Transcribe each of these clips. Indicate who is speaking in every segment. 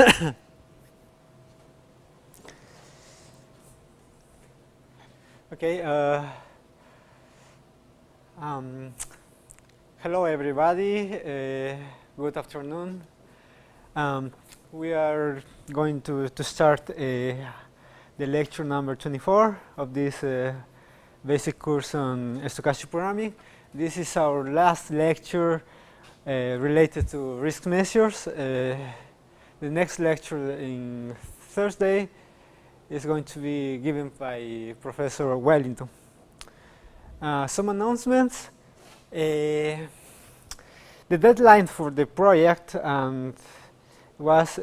Speaker 1: Okay. Hello, everybody. Good afternoon. We are going to start the lecture number 24 of this basic course on stochastic programming. This is our last lecture related to risk measures. The next lecture in Thursday is going to be given by Professor Wellington. Some announcements. The deadline for the project was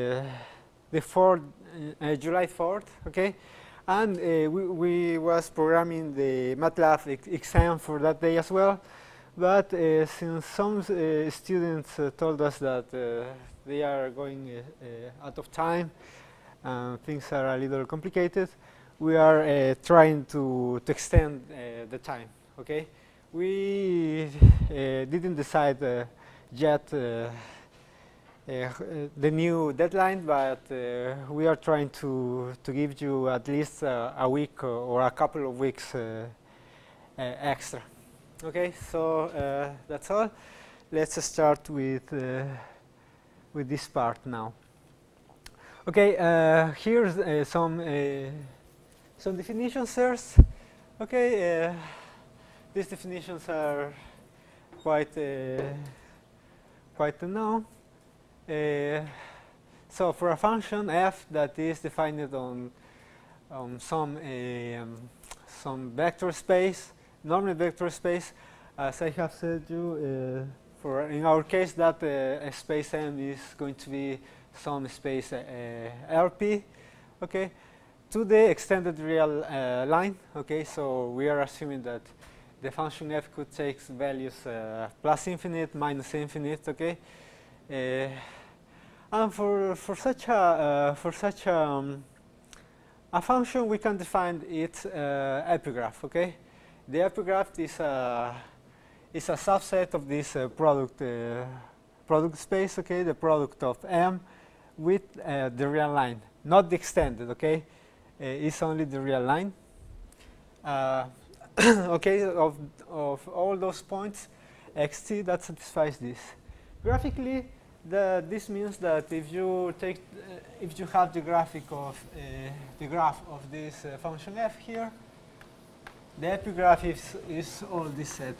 Speaker 1: July 4th, okay? And we was programming the MATLAB exam for that day as well. But since some students told us that they are going out of time, things are a little complicated, we are trying to extend the time, okay? We didn't decide yet the new deadline, but we are trying to give you at least a week or a couple of weeks extra. Okay, so that's all. Let's start with this part now. Okay, here's some definitions first. Okay, these definitions are quite known. So for a function f that is defined on some vector space, normal vector space, as I have said you, for in our case that space M is going to be some space LP, okay, to the extended real line. Okay, so we are assuming that the function f could take values plus infinite, minus infinite. Okay, and for such a function, we can define its epigraph. Okay, the epigraph is a subset of this product space. Okay, the product of M with the real line, not the extended. Okay, it's only the real line. Okay, of all those points, xt that satisfies this. Graphically, this means that if you have the graph of this function f here, the epigraph is all this set.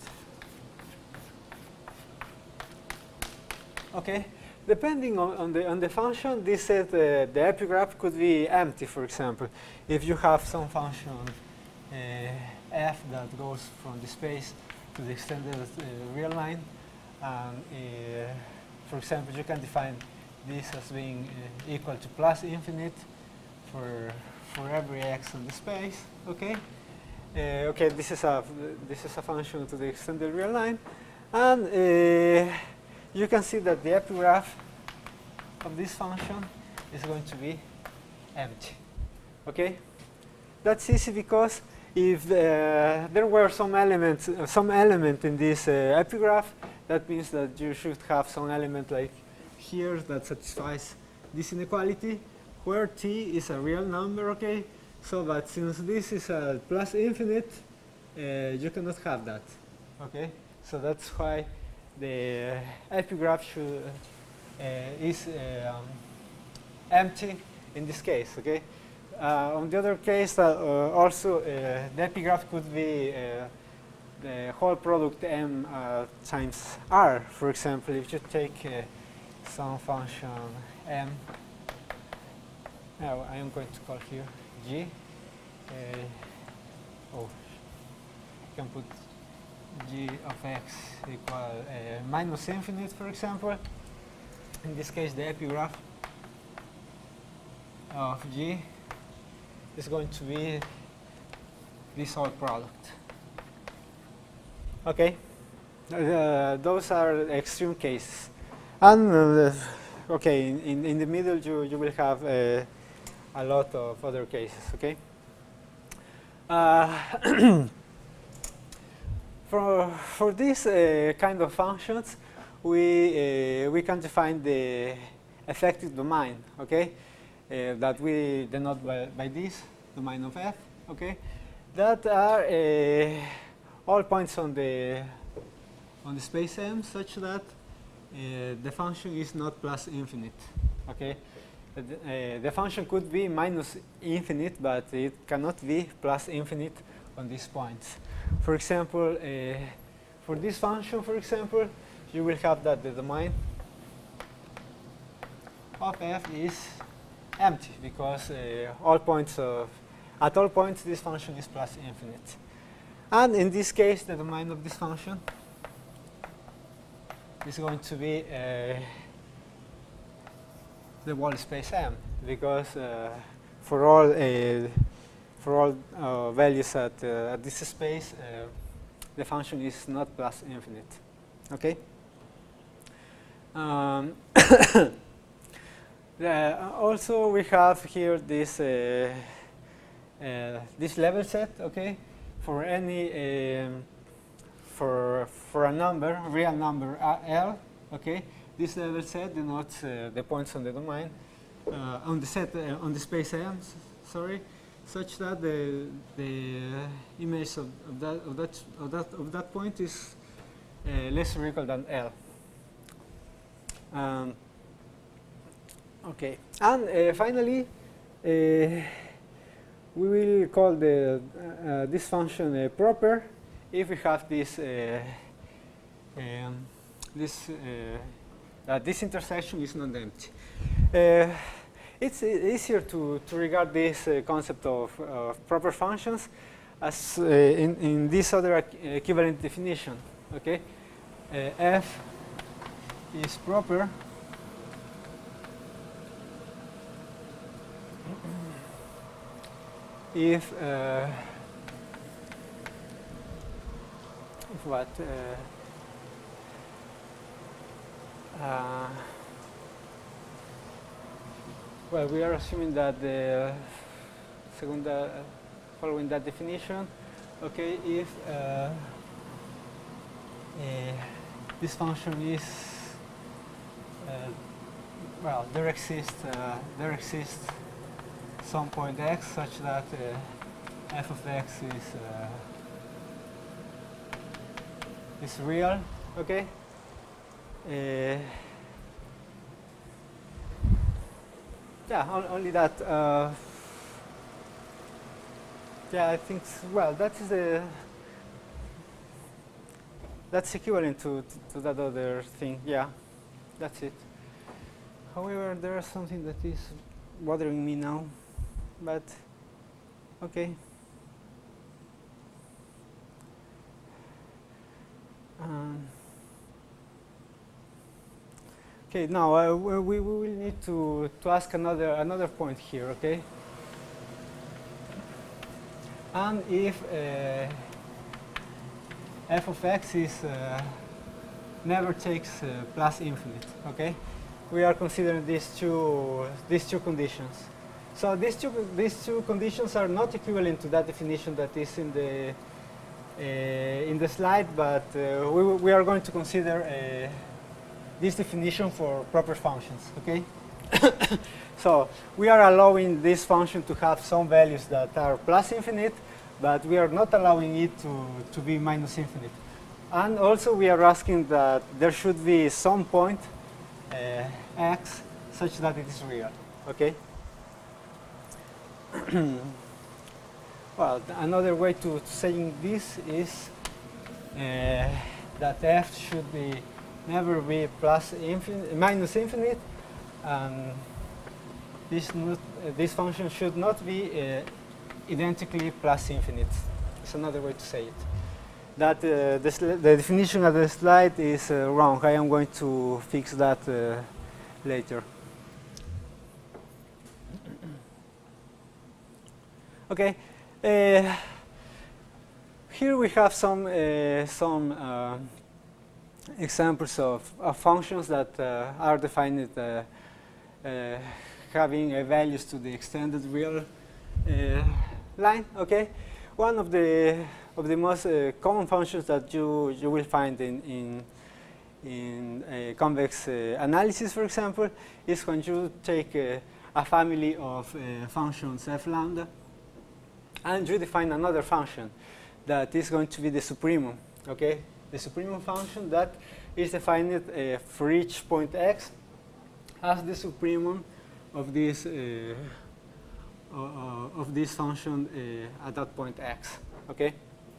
Speaker 1: Okay, depending on the function, this set the epigraph could be empty. For example, if you have some function f that goes from the space to the extended real line, for example, you can define this as being equal to plus infinite for every x in the space. Okay. Okay, this is a function to the extended real line, and you can see that the epigraph of this function is going to be empty. Okay, that's easy because if there were some element in this epigraph, that means that you should have some element like here that satisfies this inequality, where t is a real number. Okay, so but since this is a plus infinite, you cannot have that. Okay, so that's why the epigraph is empty in this case. Okay. On the other case, also the epigraph could be the whole product m times r. For example, if you take some function m, now I am going to call here g. You can put g of x equal minus infinite, for example. In this case, the epigraph of g is going to be this whole product. Okay, those are extreme cases, and okay, in the middle you will have a lot of other cases. Okay. For these kind of functions, we can define the effective domain, okay, that we denote by this domain of f, okay, that are all points on the space M such that the function is not plus infinite, okay. The function could be minus infinite, but it cannot be plus infinite on these points. For example, for this function, for example, you will have that the domain of f is empty because at all points this function is plus infinite. And in this case, the domain of this function is going to be the whole space M, because for all values at this space, the function is not plus infinite. Okay. Also, we have here this this level set. Okay, for any for a number, real number L. Okay. This level set denotes the points on the domain on the set on the space M, sorry, such that the image of that point is less or equal than L. Okay, and finally, we will call this function proper if we have this this intersection is not empty. It's easier to regard this concept of proper functions as in this other equivalent definition. Okay, f is proper if what well, we are assuming that the following that definition, okay, if this function is well, there exists some point x such that f of x is real, okay. Yeah, only that. Yeah, I think well, that's equivalent to that other thing. Yeah, that's it. However, there is something that is bothering me now, but okay. Okay, now we will need to ask another point here, okay? And if f of x is never takes plus infinite, okay? We are considering these two conditions. So these two conditions are not equivalent to that definition that is in the slide, but we are going to consider this definition for proper functions, okay? So we are allowing this function to have some values that are plus infinite, but we are not allowing it to be minus infinite. And also we are asking that there should be some point x such that it is real, okay? Well, another way to saying this is that f should be never be minus infinite, and this function should not be identically plus infinite. It's another way to say it. That the definition of the slide is wrong. I am going to fix that later. Okay. Here we have some examples of functions that are defined having values to the extended real line. Okay, one of the most common functions that you will find in convex analysis, for example, is when you take a family of functions f lambda, and you define another function that is going to be the supremum, okay? The supremum function that is defined for each point x as the supremum of this function at that point x, okay?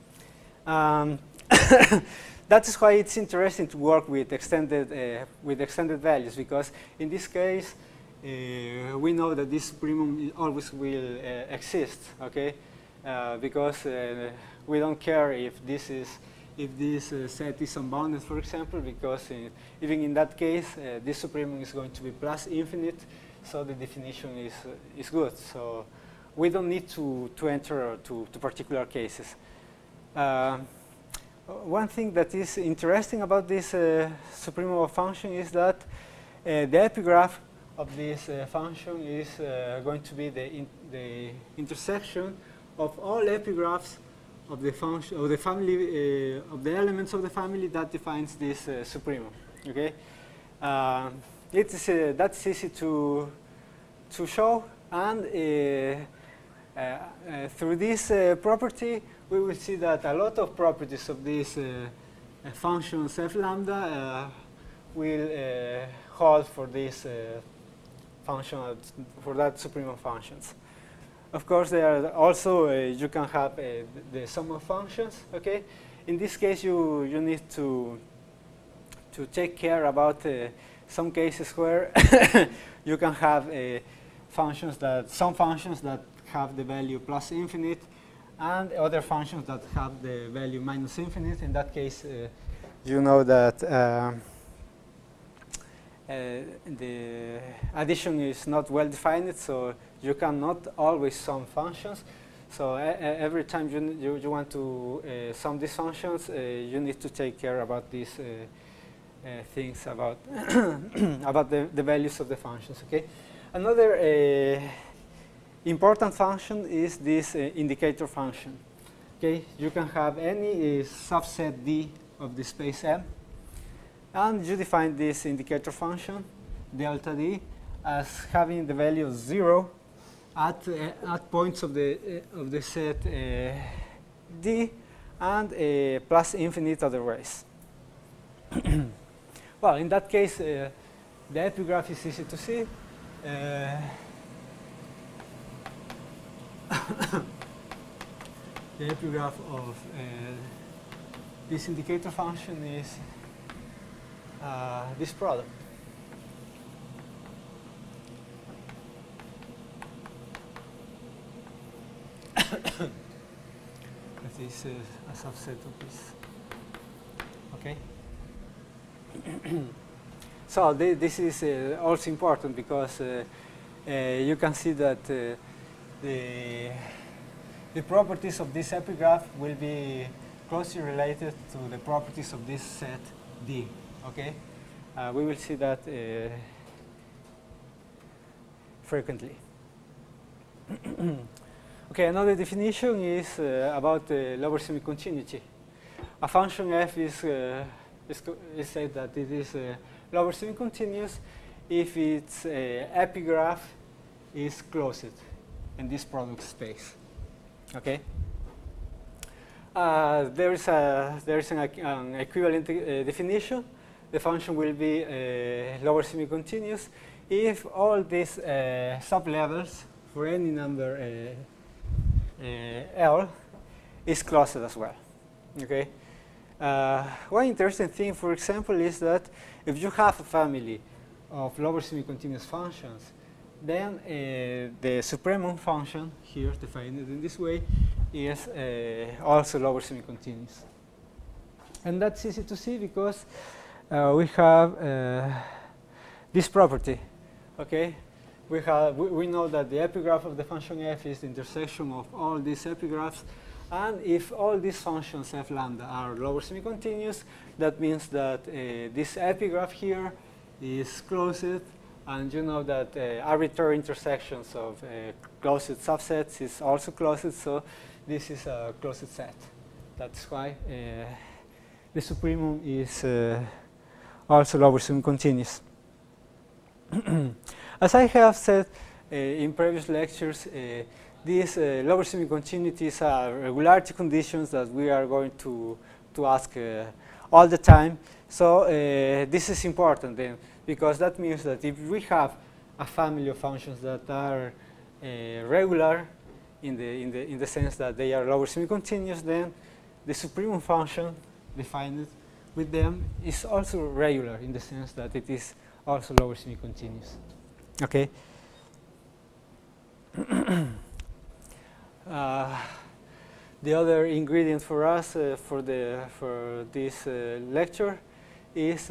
Speaker 1: That is why it's interesting to work with extended values, because in this case we know that this supremum always will exist, okay? Because we don't care if this set is unbounded, for example, because even in that case this supremum is going to be plus infinite, so the definition is good. So we don't need to enter to particular cases. One thing that is interesting about this supremum of function is that the epigraph of this function is going to be the intersection of all epigraphs of the function of the family of the elements of the family that defines this supremum. Okay, that's easy to show, and through this property we will see that a lot of properties of these functions f lambda will hold for this function, for that supremum functions. Of course, there are also you can have the sum of functions. Okay, in this case you need to take care about some cases where you can have some functions that have the value plus infinite, and other functions that have the value minus infinite. In that case, you know that the addition is not well defined, so you cannot always sum functions. So every time you want to sum these functions, you need to take care about these things about about the values of the functions. Okay, another important function is this indicator function. Okay, you can have any subset D of the space M, and you define this indicator function delta D as having the value of 0 at points of the set D, and plus infinite otherwise. Well, in that case, the epigraph is easy to see. The epigraph of this indicator function is this product. That is a subset of this. Okay. So this is also important because you can see that the properties of this epigraph will be closely related to the properties of this set D. Okay, we will see that frequently. Okay, another definition is about the lower semi-continuity. A function f is said that it is lower semi-continuous if its epigraph is closed in this product space. Okay. There is an equivalent definition. The function will be lower semi-continuous if all these sublevels for any number L is closed as well. Okay. One interesting thing, for example, is that if you have a family of lower semi-continuous functions, then the supremum function here, defined in this way, is also lower semi-continuous. And that's easy to see because we have this property. Okay, we know that the epigraph of the function f is the intersection of all these epigraphs, and if all these functions f lambda are lower semi-continuous, that means that this epigraph here is closed. And you know that arbitrary intersections of closed subsets is also closed, so this is a closed set. That's why the supremum is also lower semi-continuous. As I have said in previous lectures, these lower semi-continuities are regularity conditions that we are going to ask all the time. So this is important then, because that means that if we have a family of functions that are regular in the sense that they are lower semi-continuous, then the supremum function defined with them is also regular in the sense that it is also lower semi-continuous. Okay. The other ingredient for us for this lecture is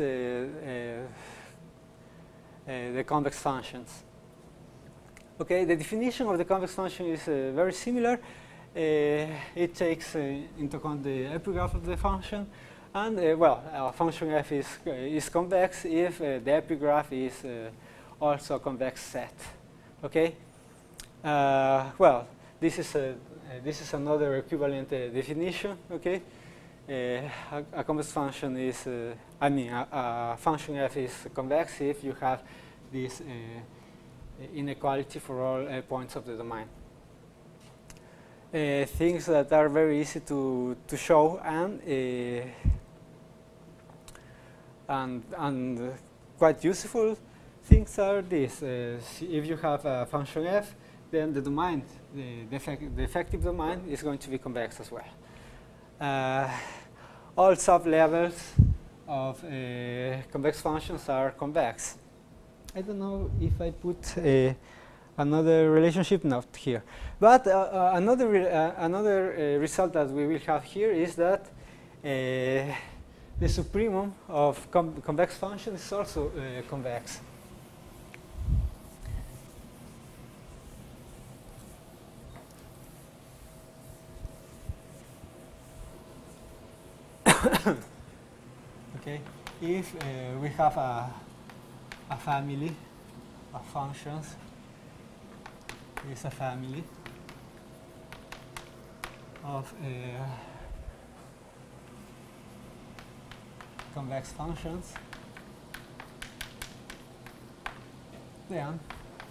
Speaker 1: the convex functions. Okay, the definition of the convex function is very similar. It takes into account the epigraph of the function, and well, function f is convex if the epigraph is also a convex set. Okay. Well, this is another equivalent definition. Okay. A convex function is, a function f is convex if you have this inequality for all points of the domain. Things that are very easy to show and quite useful things are this. If you have a function f, then the domain, the effective domain is going to be convex as well. All sublevels of convex functions are convex. I don't know if I put another relationship note here, but another result that we will have here is that the supremum of convex function is also convex. Okay, if we have a family of functions, is a family of convex functions, then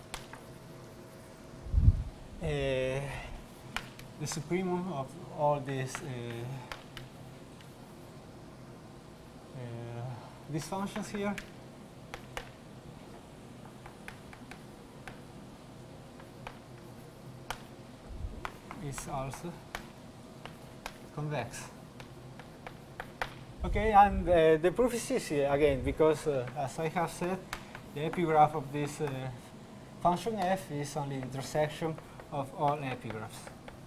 Speaker 1: the supremum of all these functions here is also convex. Okay, and the proof is easy again, because as I have said, the epigraph of this function f is only the intersection of all epigraphs.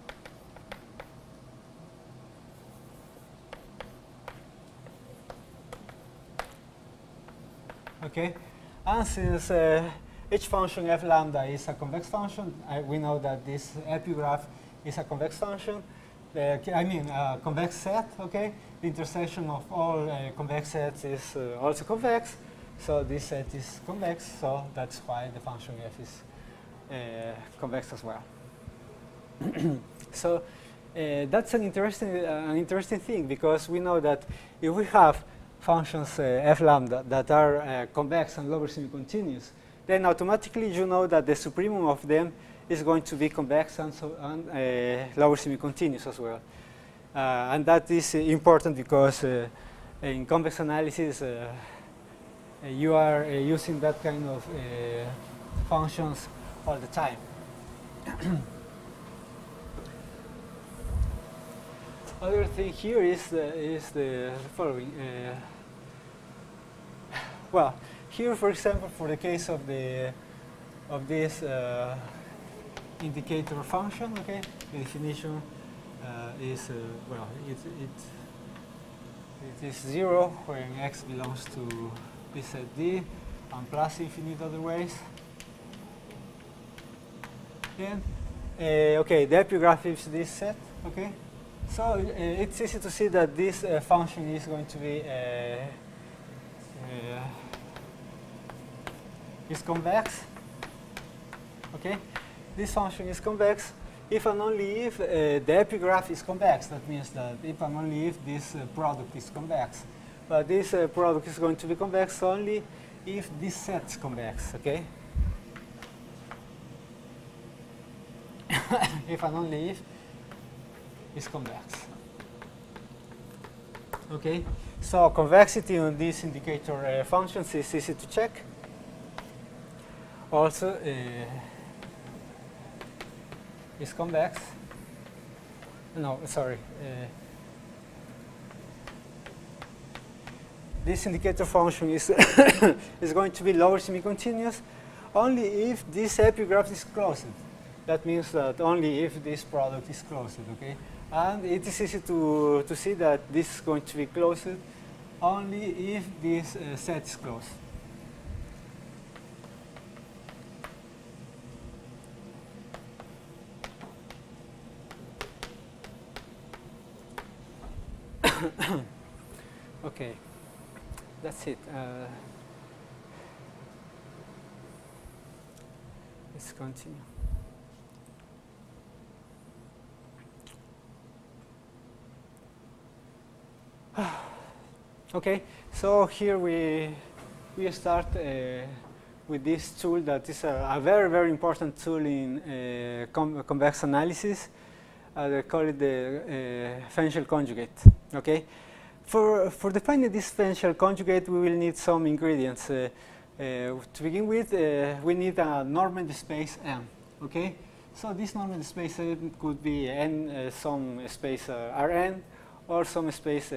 Speaker 1: Okay, and since each function f lambda is a convex function, we know that this epigraph is a convex function. A convex set. Okay, the intersection of all convex sets is also convex. So this set is convex. So that's why the function f is convex as well. So that's an interesting thing, because we know that if we have functions f lambda that are convex and lower semi-continuous, then automatically you know that the supremum of them is going to be convex and lower semi-continuous as well. And that is important because in convex analysis you are using that kind of functions all the time. Other thing here is the following. Well, here, for example, for the case of this indicator function, okay, the definition is well, it is 0 when x belongs to p set D and plus infinite other ways. Then, okay, the epigraph is this set, okay. So it's easy to see that this function is going to be is convex. Okay, this function is convex if and only if the epigraph is convex. That means that if and only if this product is convex. but this product is going to be convex only if this set is convex, okay? If and only if is convex. Okay, so convexity on these indicator functions is easy to check. Also, is convex. No, sorry. This indicator function is is going to be lower semi-continuous only if this epigraph is closed. That means that only if this product is closed, okay? And it is easy to see that this is going to be closed only if this set is closed. Okay, that's it. Let's continue. Okay, so here we start with this tool that is a very, very important tool in convex analysis. They call it the Fenchel conjugate. Okay, for defining this Fenchel conjugate, we will need some ingredients. To begin with, we need a normed space M. Okay, so this normed space M could be n some space Rn or some space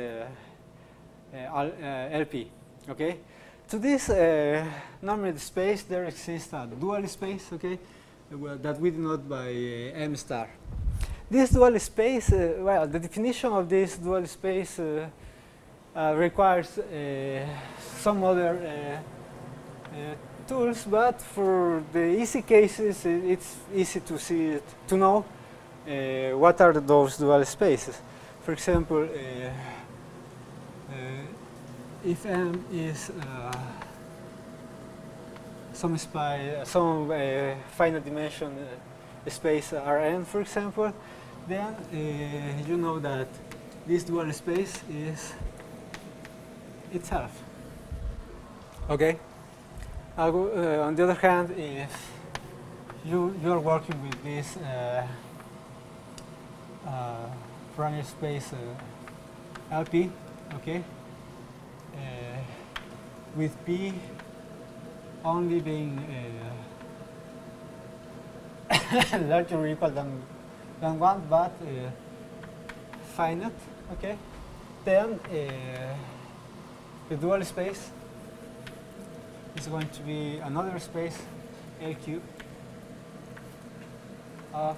Speaker 1: LP. Okay, to this normed space there exists a dual space. Okay, that we denote by M star. This dual space, well, the definition of this dual space requires some other tools, but for the easy cases, it's easy to see to know what are those dual spaces. For example, if M is some finite dimension space Rn, for example, then you know that this dual space is itself. Okay. On the other hand, if you are working with this Fourier space LP, okay, with P only being larger or equal than 1, but finite, okay, then the dual space is going to be another space LQ of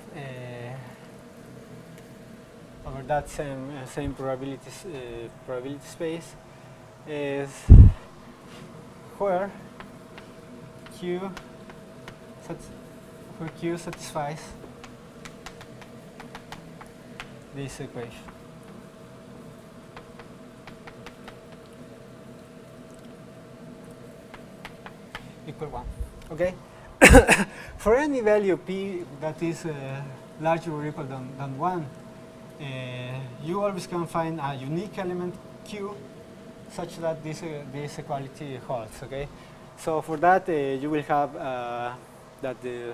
Speaker 1: over that same probability space is where Q satisfies this equation. Equal 1. Okay? For any value P that is larger or equal than 1, you always can find a unique element Q such that this equality holds. Okay? So for that, you will have that the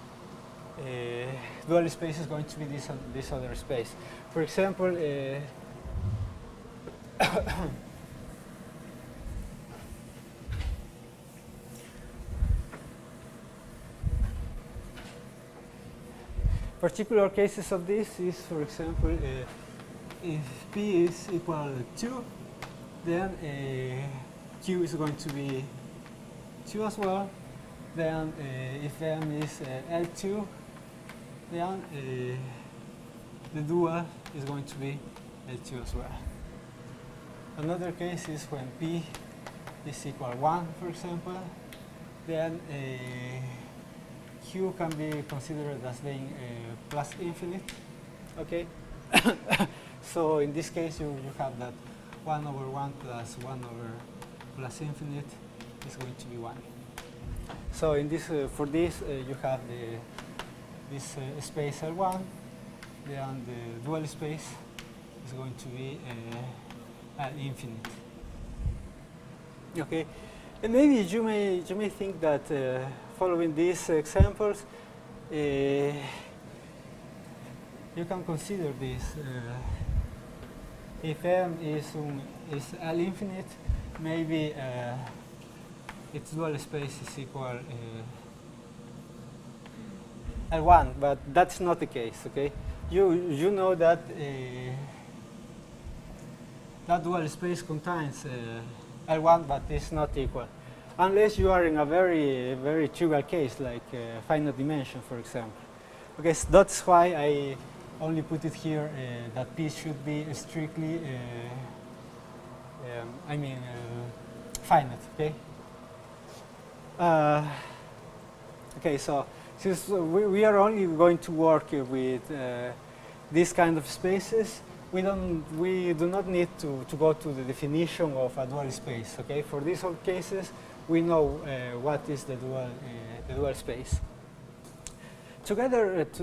Speaker 1: dual space is going to be this other space. For example, particular cases of this is, for example, if P is equal to 2, then Q is going to be 2 as well. Then if M is L2, then the dual is going to be L2 as well. Another case is when P is equal 1, for example, then Q can be considered as being plus infinite. Okay? So in this case, you have that 1 over 1 plus 1 over plus infinite is going to be 1. So in this, for this, you have this space L1, then the dual space is going to be L infinite. Okay, and maybe you may think that following these examples, you can consider this. If M is L infinite, maybe its dual space is equal L1, but that's not the case. Okay, you know that that dual space contains L1, but it's not equal, unless you are in a very trivial case like finite dimension, for example. Okay, so that's why I only put it here that P should be strictly, finite. Okay. Okay, so since we are only going to work with these kind of spaces, we do not need to go to the definition of a dual space. Okay, for these all cases, we know what is the dual space. Together to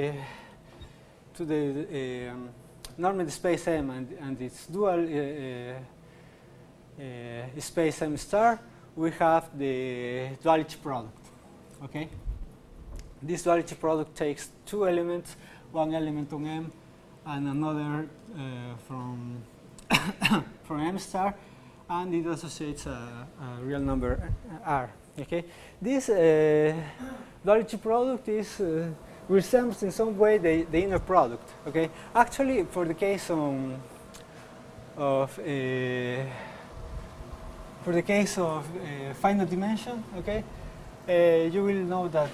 Speaker 1: the normed space M and its dual space M star, we have the duality product. Okay, this duality product takes two elements, one element on M and another from from M star, and it associates a real number R. Okay, this duality product is resembles in some way the inner product. Okay, actually, for the case of finite dimension, okay, you will know that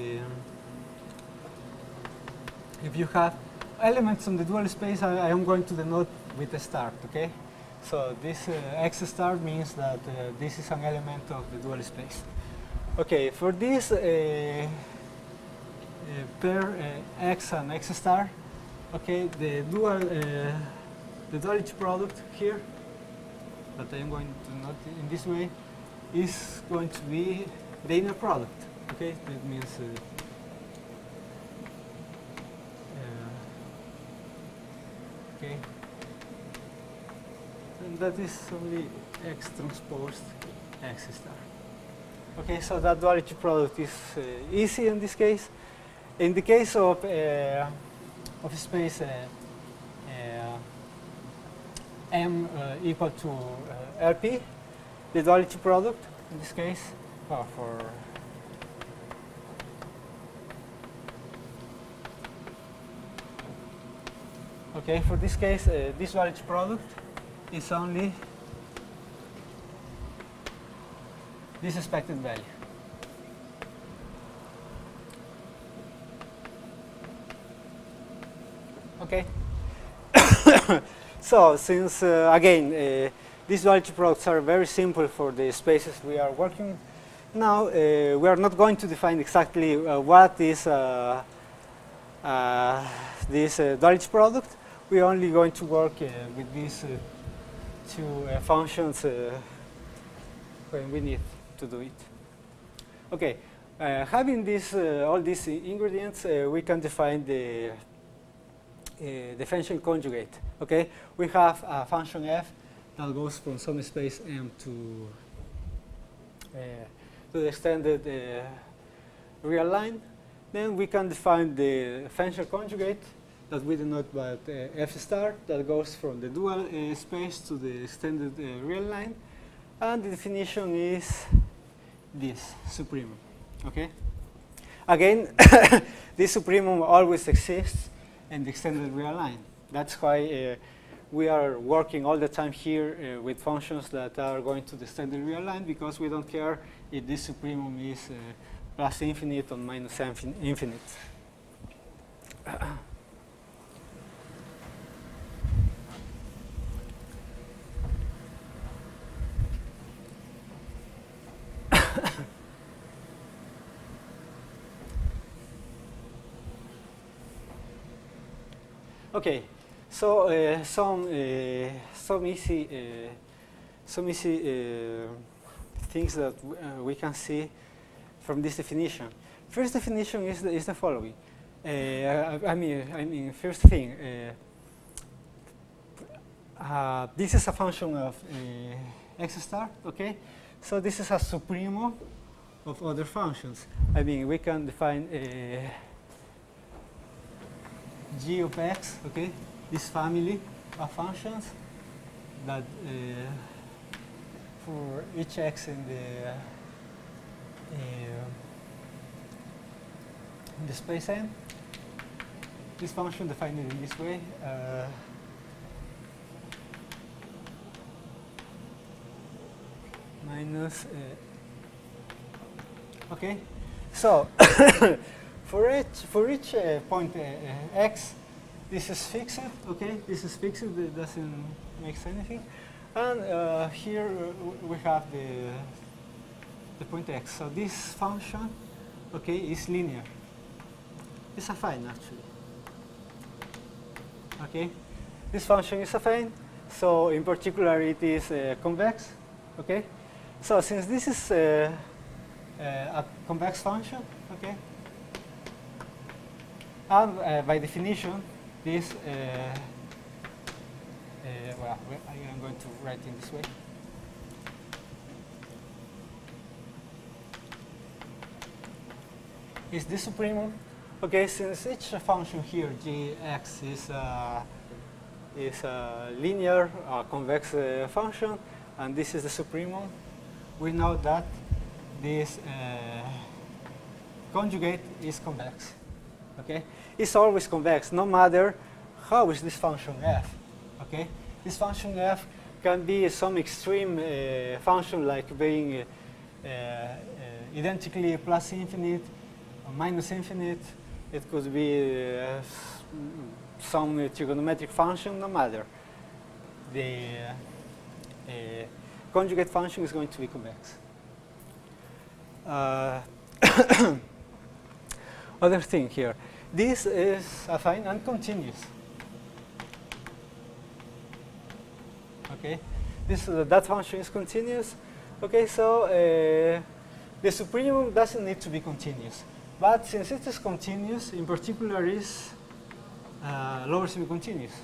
Speaker 1: if you have elements on the dual space, I am going to denote with a star. Okay, so this X star means that this is an element of the dual space. Okay, for this pair X and X star, okay, the duality product here that I am going to note in this way is going to be the inner product. Okay, that means okay, and that is only X transposed X star. Okay, so that duality product is easy in this case. In the case of space M equal to LP, the duality product in this case, for this case, this duality product is only this expected value. Okay. So since again these duality products are very simple for the spaces we are working now, we are not going to define exactly what is this duality product. We are only going to work with these two functions when we need to do it. Okay, having this all these ingredients, we can define the function conjugate. Okay, we have a function f that goes from some space M to the extended real line. Then we can define the function conjugate that we denote by f star that goes from the dual space to the extended real line, and the definition is this supremum. Okay, again, this supremum always exists in the extended real line. That's why we are working all the time here with functions that are going to the extended real line, because we don't care if this supremum is plus infinite or minus infinite. Okay, so some easy things that we can see from this definition. First definition is the following. First thing, this is a function of x star, okay? So this is a supremum of other functions. I mean, we can define a g of x, okay? This family of functions that for each x in the space n, this function defined in this way. Minus, okay. So for each point x, this is fixed, okay. This is fixed. It doesn't make anything. And here we have the point x. So this function, okay, is linear. It's affine actually. Okay, this function is affine. So in particular, it is convex. Okay. So since this is a convex function, okay, and by definition, this, well, I am going to write in this way. Is this supremum? Okay, since each function here, gx, is a linear convex function, and this is the supremum, we know that this conjugate is convex. Okay, it's always convex, no matter how is this function f. Okay, this function f can be some extreme function, like being identically plus infinite or minus infinite. It could be some trigonometric function, no matter. The conjugate function is going to be convex. Other thing here. This is affine and continuous. Okay, that function is continuous. Okay, so the supremum doesn't need to be continuous, but since it is continuous, in particular, is lower semi-continuous.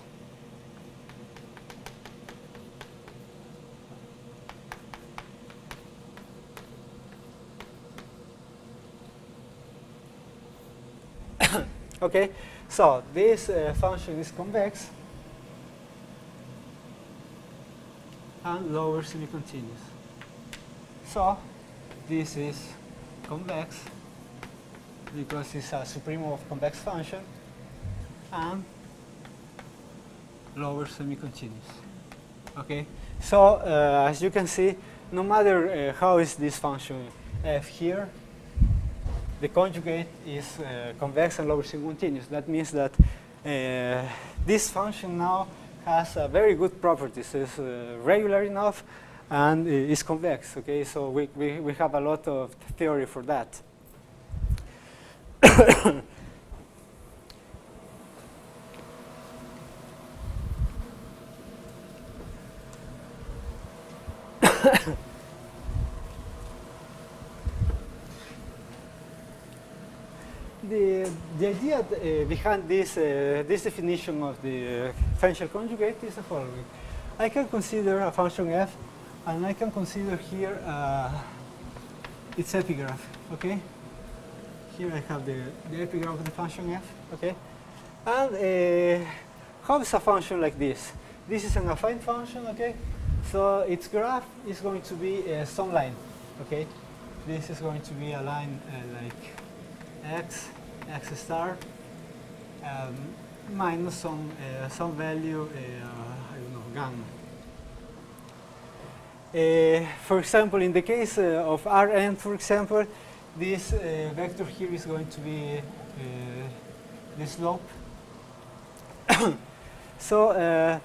Speaker 1: Okay, so this function is convex and lower semi-continuous. So this is convex because it's a supremum of convex function and lower semi-continuous. Okay, so as you can see, no matter how is this function f here, the conjugate is convex and lower semi-continuous. That means that this function now has very good properties. It's regular enough and is convex. Okay, so we have a lot of theory for that. The idea behind this definition of the differential conjugate is the following. I can consider a function f, and I can consider here its epigraph. Okay. Here I have the epigraph of the function f. Okay. And how is a function like this? This is an affine function. Okay. So its graph is going to be some line. Okay. This is going to be a line like x star minus some value, I don't know, gamma. For example, in the case of Rn, for example, this vector here is going to be the slope. So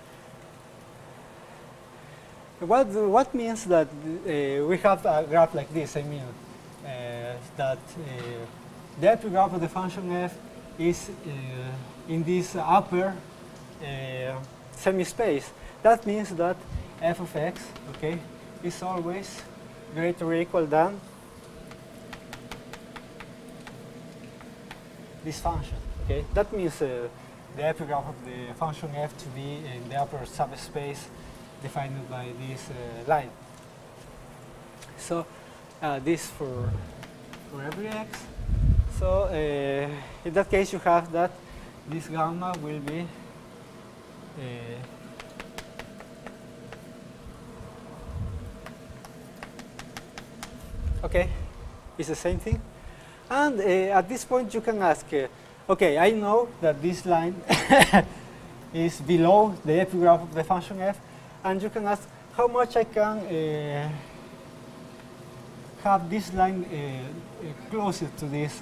Speaker 1: what means that we have a graph like this? I mean that the epigraph of the function f is in this upper semi-space. That means that f of x, okay, is always greater or equal than this function. Okay, that means the epigraph of the function f to be in the upper subspace defined by this line. So this for every x. So in that case, you have that this gamma will be okay, it's the same thing. And at this point, you can ask, okay, I know that this line is below the epigraph of the function f, and you can ask how much I can have this line closer to this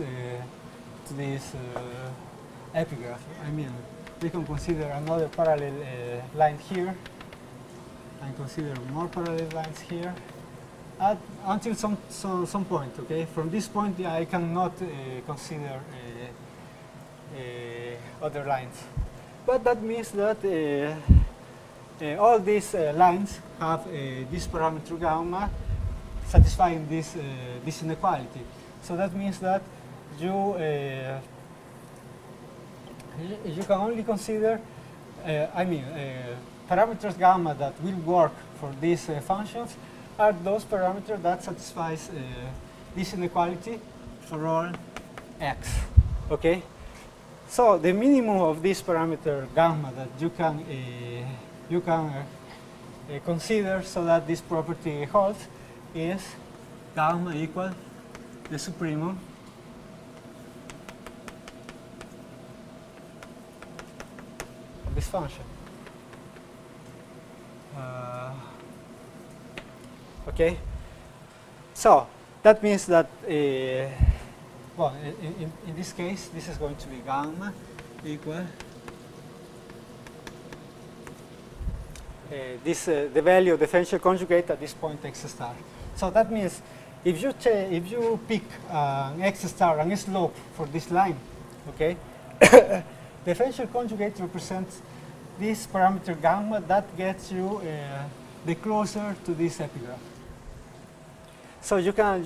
Speaker 1: epigraph. I mean, we can consider another parallel line here, and consider more parallel lines here, until some point. Okay, from this point, I cannot consider other lines, but that means that all these lines have this parameter gamma satisfying this this inequality. So that means that you can only consider, parameters gamma that will work for these functions are those parameters that satisfies this inequality for all x. Okay. So the minimum of this parameter gamma that you can consider so that this property holds is gamma equal the supremum of this function. Okay, so that means that well, in this case, this is going to be gamma equal the value of the differential conjugate at this point x star. So that means if you pick an x star and a slope for this line, okay, the differential conjugate represents this parameter gamma that gets you the closer to this epigraph. So you can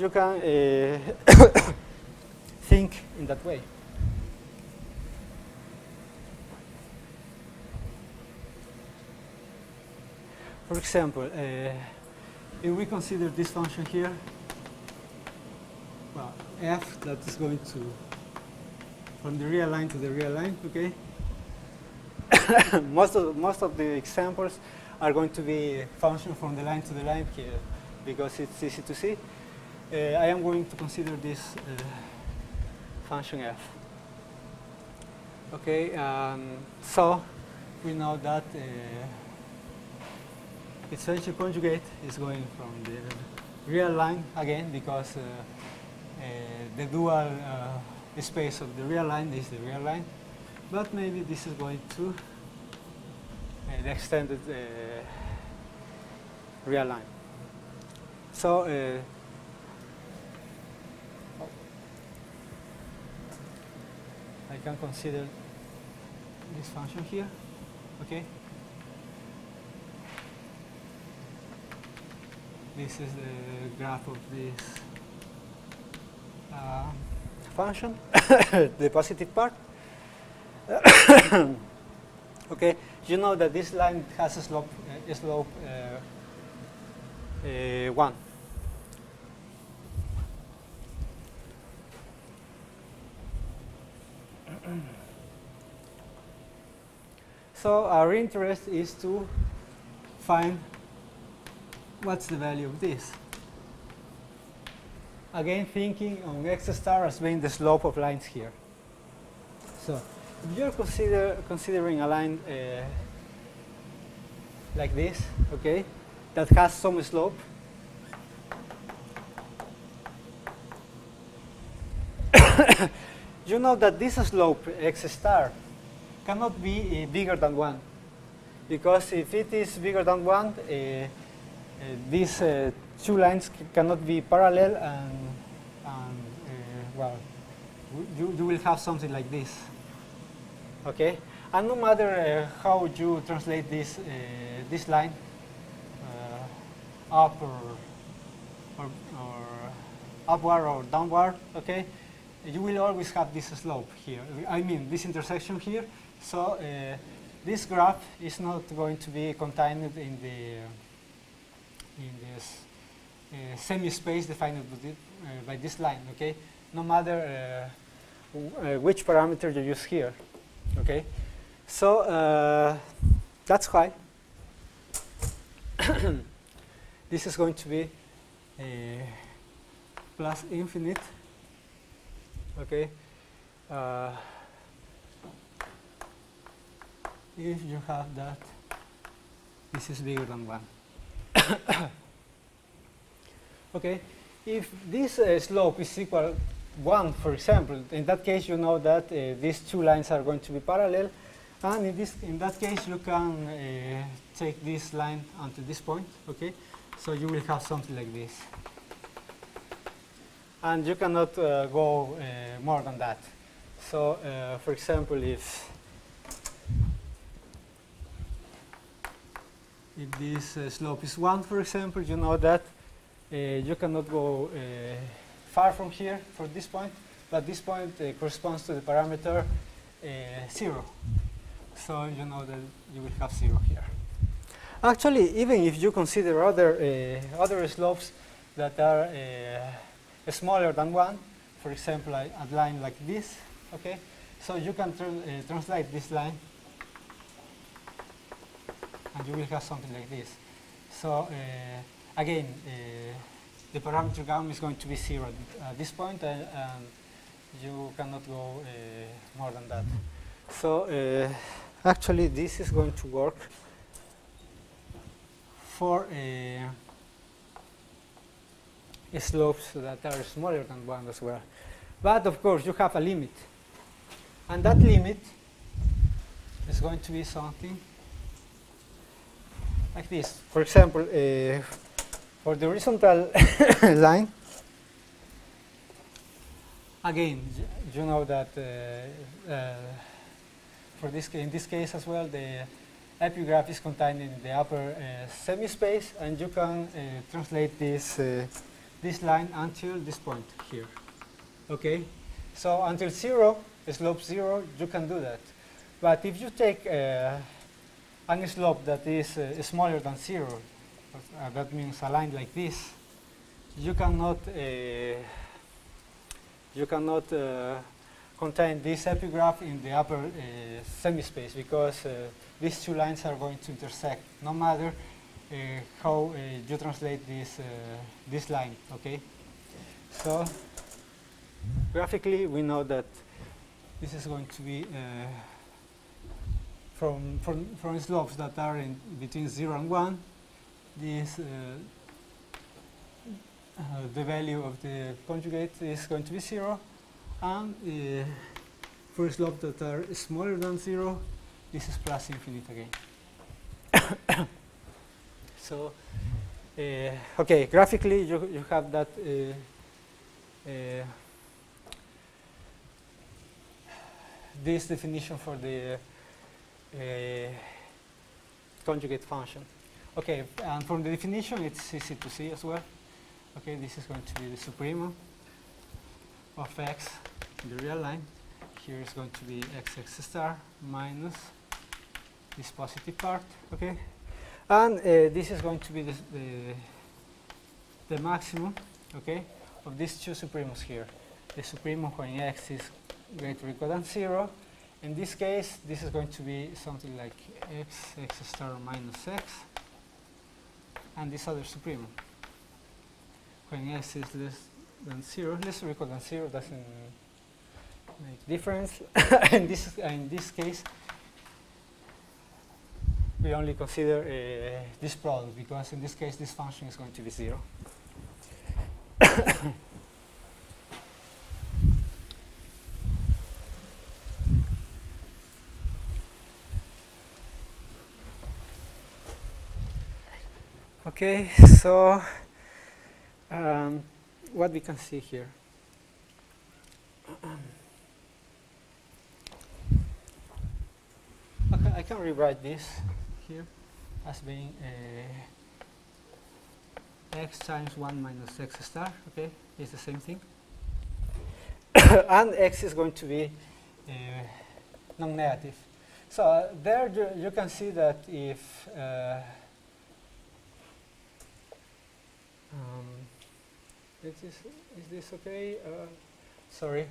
Speaker 1: think in that way. For example, if we consider this function here, well, f that is going to from the real line to the real line, okay. most of the examples are going to be function from the line to the line here because it's easy to see. I am going to consider this function f. Okay, so we know that its differential conjugate is going from the real line again because the dual space of the real line is the real line, but maybe this is going to the extended real line. So I can consider this function here, okay? This is the graph of this function, the positive part. Okay, you know that this line has a slope 1. So our interest is to find what's the value of this. Again, thinking on x star as being the slope of lines here. So if you're considering a line like this, okay, that has some slope, you know that this slope x star cannot be bigger than 1, because if it is bigger than 1, these two lines cannot be parallel, and well, you will have something like this. Okay, and no matter how you translate this this line up or upward or downward, okay, you will always have this slope here. I mean this intersection here. So this graph is not going to be contained in this semi-space defined by this line, okay? No matter which parameter you use here, okay? So that's why this is going to be plus infinite, okay? If you have that, this is bigger than 1. Okay, if this slope is equal 1, for example, in that case you know that these two lines are going to be parallel, and in that case you can take this line onto this point, okay? So you will have something like this. And you cannot go more than that. So for example, if this slope is 1, for example, you know that you cannot go far from here for this point, but this point corresponds to the parameter 0. So you know that you will have 0 here. Actually, even if you consider other slopes that are smaller than 1, for example, a line like this, okay? So you can translate this line, and you will have something like this. So again, the parameter gamma is going to be 0 at this point, and you cannot go more than that. So actually, this is going to work for slopes that are smaller than 1 as well. But of course, you have a limit. And that limit is going to be something like this. For example, for the horizontal line, again, you know that in this case as well, the epigraph is contained in the upper semi-space, and you can translate this line until this point here. Okay, so until 0, slope 0, you can do that. But if you take a slope that is smaller than 0, that means a line like this, you cannot contain this epigraph in the upper semi-space, because these two lines are going to intersect, no matter how you translate this line, okay? So graphically, we know that this is going to be from slopes that are in between 0 and 1, this the value of the conjugate is going to be 0, and for slopes that are smaller than 0, this is plus infinite again. So, okay, graphically you have that this definition for the conjugate function. Okay, and from the definition it's easy to see as well. Okay, this is going to be the supremum of x in the real line. Here is going to be x star minus this positive part, okay? And this is going to be the maximum, okay, of these two supremos here. The supremum when x is greater or equal than 0. In this case, this is going to be something like x star minus x, and this other supremum when x is less than 0, less or equal than 0 doesn't make difference. in this case, we only consider this product, because in this case this function is going to be 0. Okay, so what we can see here. Okay, I can rewrite this here as being x times 1 minus x star, okay? It's the same thing. And x is going to be non-negative. So there you can see that if Is this okay? Sorry.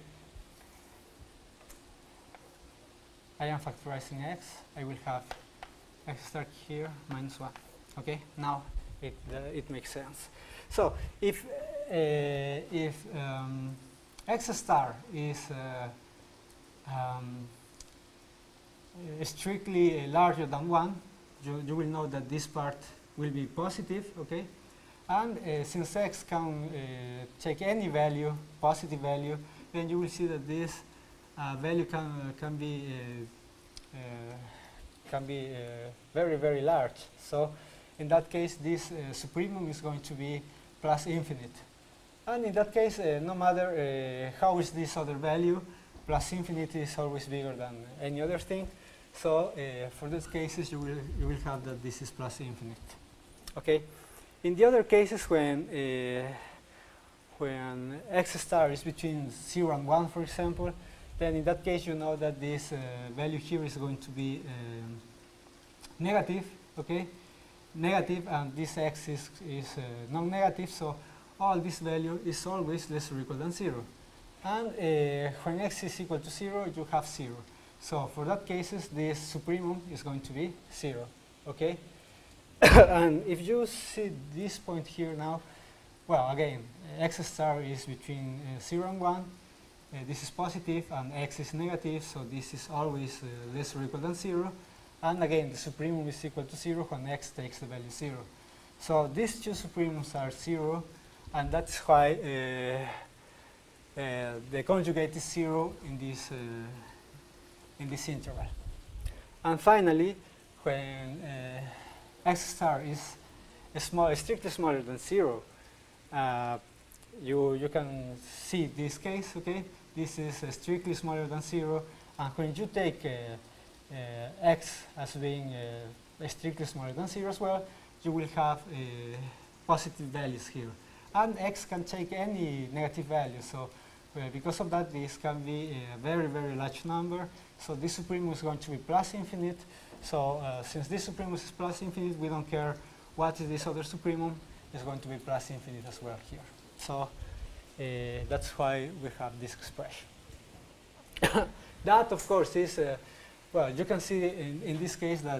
Speaker 1: I am factorizing x. I will have x star here minus 1. Okay, now it makes sense. So if x star is strictly larger than 1, you will know that this part will be positive, okay? And since x can take any value, positive value, then you will see that this value can be very, very large. So in that case, this supremum is going to be plus infinite. And in that case, no matter how is this other value, plus infinity is always bigger than any other thing. So for those cases, you will have that this is plus infinite. Okay. In the other cases, when x star is between 0 and 1, for example, then in that case, you know that this value here is going to be negative. Okay, negative, and this x is non-negative. So all this value is always less or equal than 0. And when x is equal to 0, you have 0. So for that cases, this supremum is going to be 0. Okay? And if you see this point here now, well, again, x star is between 0 and 1. This is positive, and x is negative, so this is always less or equal than 0. And again, the supremum is equal to 0 when x takes the value 0. So these two supremums are 0, and that's why the conjugate is 0 in this interval. And finally, when x star is strictly smaller than 0, you can see this case. Okay, this is strictly smaller than 0, and when you take x as being strictly smaller than 0 as well, you will have positive values here, and x can take any negative value. So because of that, this can be a very, very large number. So this supremum is going to be plus infinite. So since this supremum is plus infinite, we don't care what is this other supremum. It's going to be plus infinite as well here. So that's why we have this expression. That, of course, is, well, you can see in this case that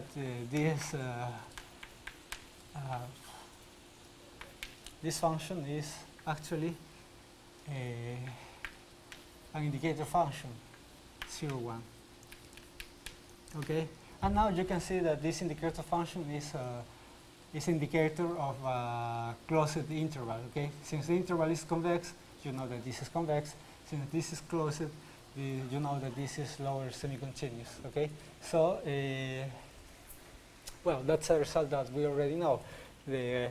Speaker 1: this function is actually an indicator function, 0, 1. Okay, and now you can see that this indicator function is indicator of a closed interval. Okay, since the interval is convex, you know that this is convex. Since this is closed, you know that this is lower semi-continuous. Okay, so well, that's a result that we already know. The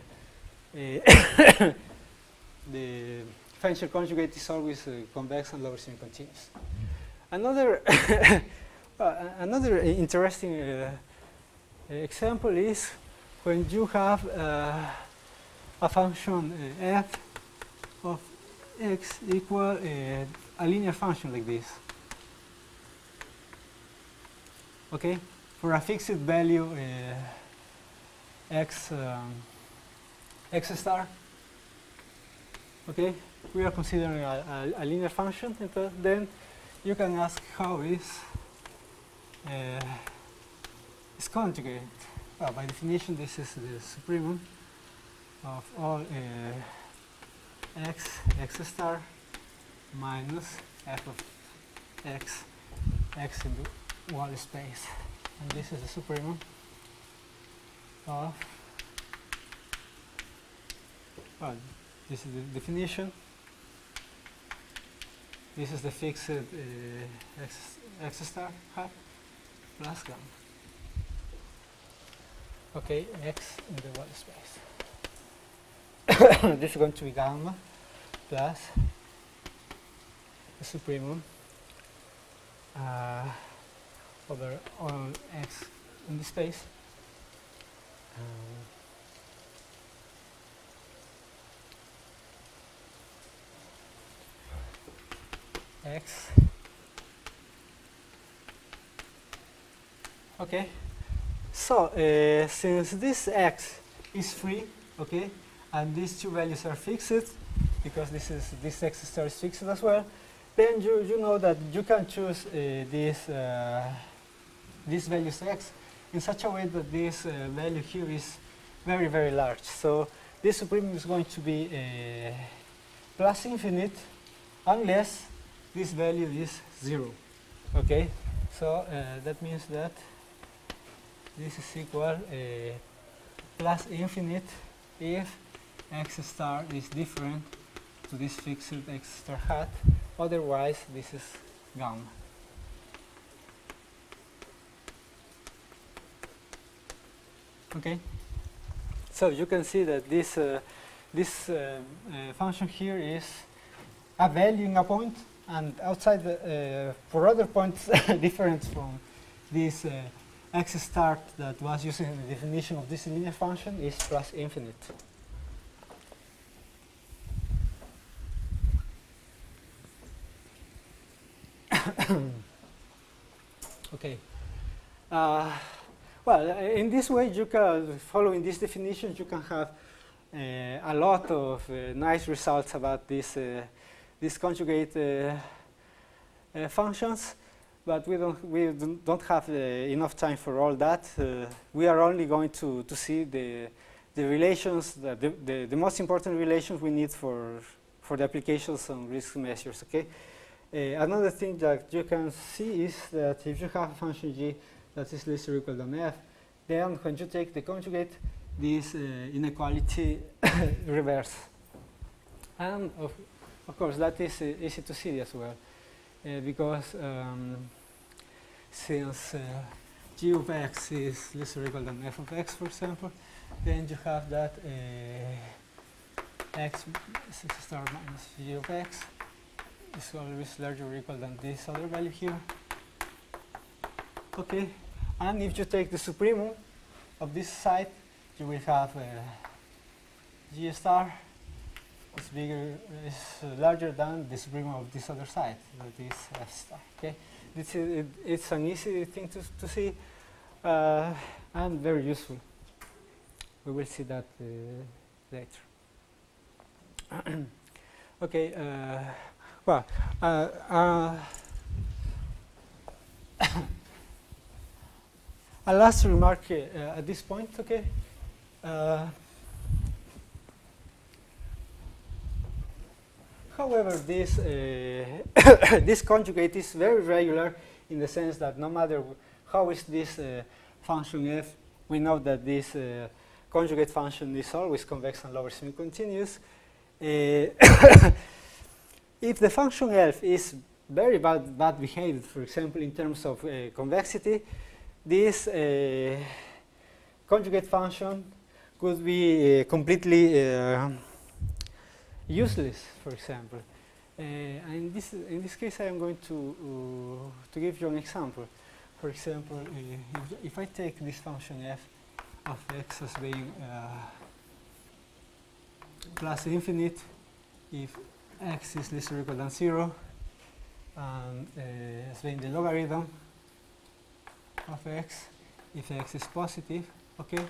Speaker 1: the Fenchel conjugate is always convex and lower semi-continuous. Another another interesting example is when you have a function f of x equal a linear function like this. Okay, for a fixed value x star. Okay, we are considering a linear function, and then you can ask how is conjugate. Well, by definition, this is the supremum of all x star minus f of x in the Wall space, and this is the supremum of, well, this is the definition. This is the fixed x star hat plus gamma. Okay, x in the Wall space. This is going to be gamma plus the supremum over all x in the space. X. Okay, so since this x is free, okay, and these two values are fixed, because this x star is fixed as well, then you know that you can choose this values x in such a way that this value here is very, very large. So this supremum is going to be plus infinite unless this value is 0. Okay, so that means that this is equal plus infinite if x star is different to this fixed x star hat. Otherwise, this is gamma. Okay, so you can see that this function here is a value in a point, and outside for other points different from this x star that was used in the definition of this linear function is plus infinite. Okay. Well, in this way, you can, following this definition, you can have a lot of nice results about this conjugate functions, but we don't have enough time for all that. We are only going to see the relations, the most important relations we need for the applications on risk measures. Okay. Another thing that you can see is that if you have a function g that is less or equal than f, then when you take the conjugate, this inequality reverse. And of course, that is easy to see as well, because since g of x is less or equal than f of x, for example, then you have that x star minus g of x is always larger or equal than this other value here. Okay, and if you take the supremum of this side, you will have g star is larger than the supremum of this other side, that is f star. Okay, it's an easy thing to see and very useful. We will see that later. Okay. Well, a last remark at this point, okay? However, this this conjugate is very regular in the sense that no matter how is this function f, we know that this conjugate function is always convex and lower semi-continuous. If the function f is very bad behaved, for example, in terms of convexity, this conjugate function could be completely useless, for example. And in this case, I am going to give you an example. For example, if I take this function f of x as being plus infinite, if x is less or equal than 0, and as being the logarithm of x, if x is positive, okay,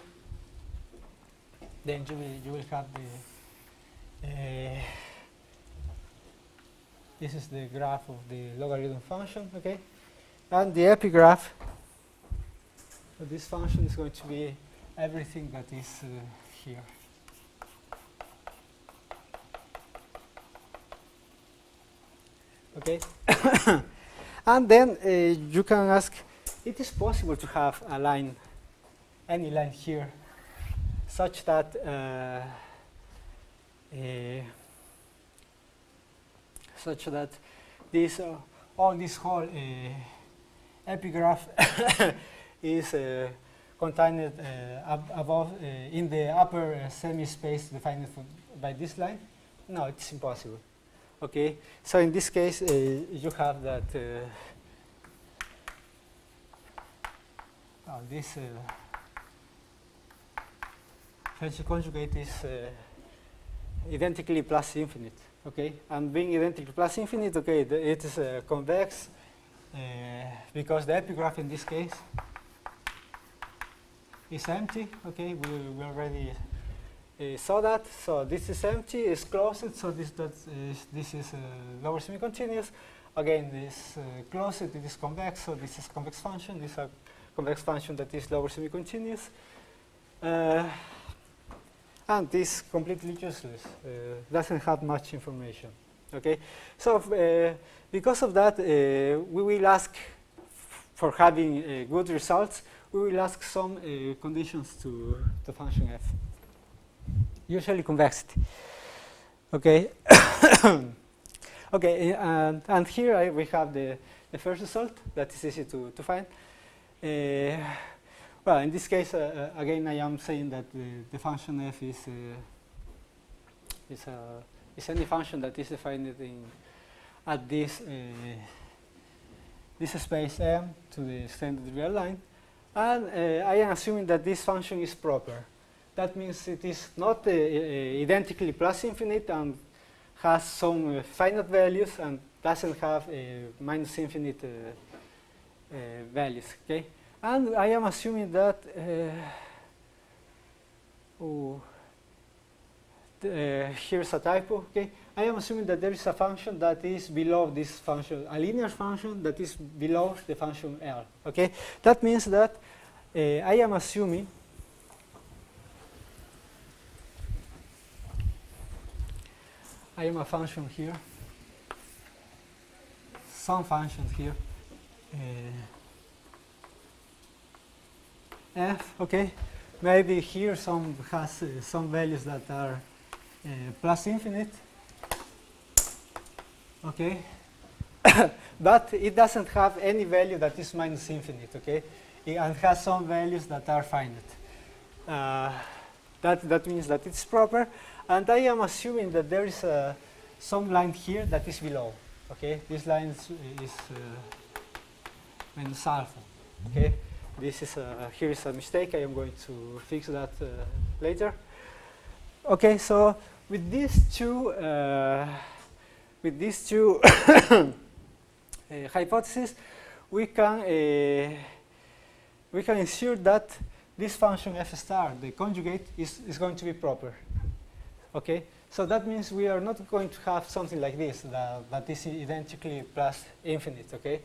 Speaker 1: then you will have the this is the graph of the logarithm function, okay, and the epigraph of this function is going to be everything that is here. Okay, and then you can ask, it is possible to have a line, any line here, such that this all this whole epigraph is contained above in the upper semi-space defined by this line? No, it's impossible. Okay, so in this case, you have that this French conjugate is identically plus infinite. Okay, and being identically plus infinite, okay, it is convex because the epigraph in this case is empty. Okay, we already saw that. So this is empty, it's closed, so this is lower semi-continuous. Again, this closed, it is convex, so this is convex function. This is a convex function that is lower semi-continuous. And this completely useless, doesn't have much information. Okay, so because of that, we will ask for having good results. We will ask some conditions to function f. Usually convexity. Okay. Okay, and here we have the first result that is easy to find. Well, in this case, again, I am saying that the function f is any function that is defined at this space M to the extended real line, and I am assuming that this function is proper. That means it is not identically plus infinite and has some finite values and doesn't have minus infinite values. Okay. And I am assuming that here's a typo. Okay, I am assuming that there is a function that is below this function, a linear function that is below the function L. Okay, that means that I am assuming I am a function here, some functions here. F, okay, maybe here some has some values that are plus infinite, okay, but it doesn't have any value that is minus infinite, okay, and has some values that are finite. That means that it's proper, and I am assuming that there is some line here that is below, okay. This line is minus alpha, okay. This is here is a mistake. I am going to fix that later. Okay, so with these two hypotheses, we can ensure that this function f star, the conjugate, is going to be proper. Okay, so that means we are not going to have something like this that is identically plus infinite. Okay,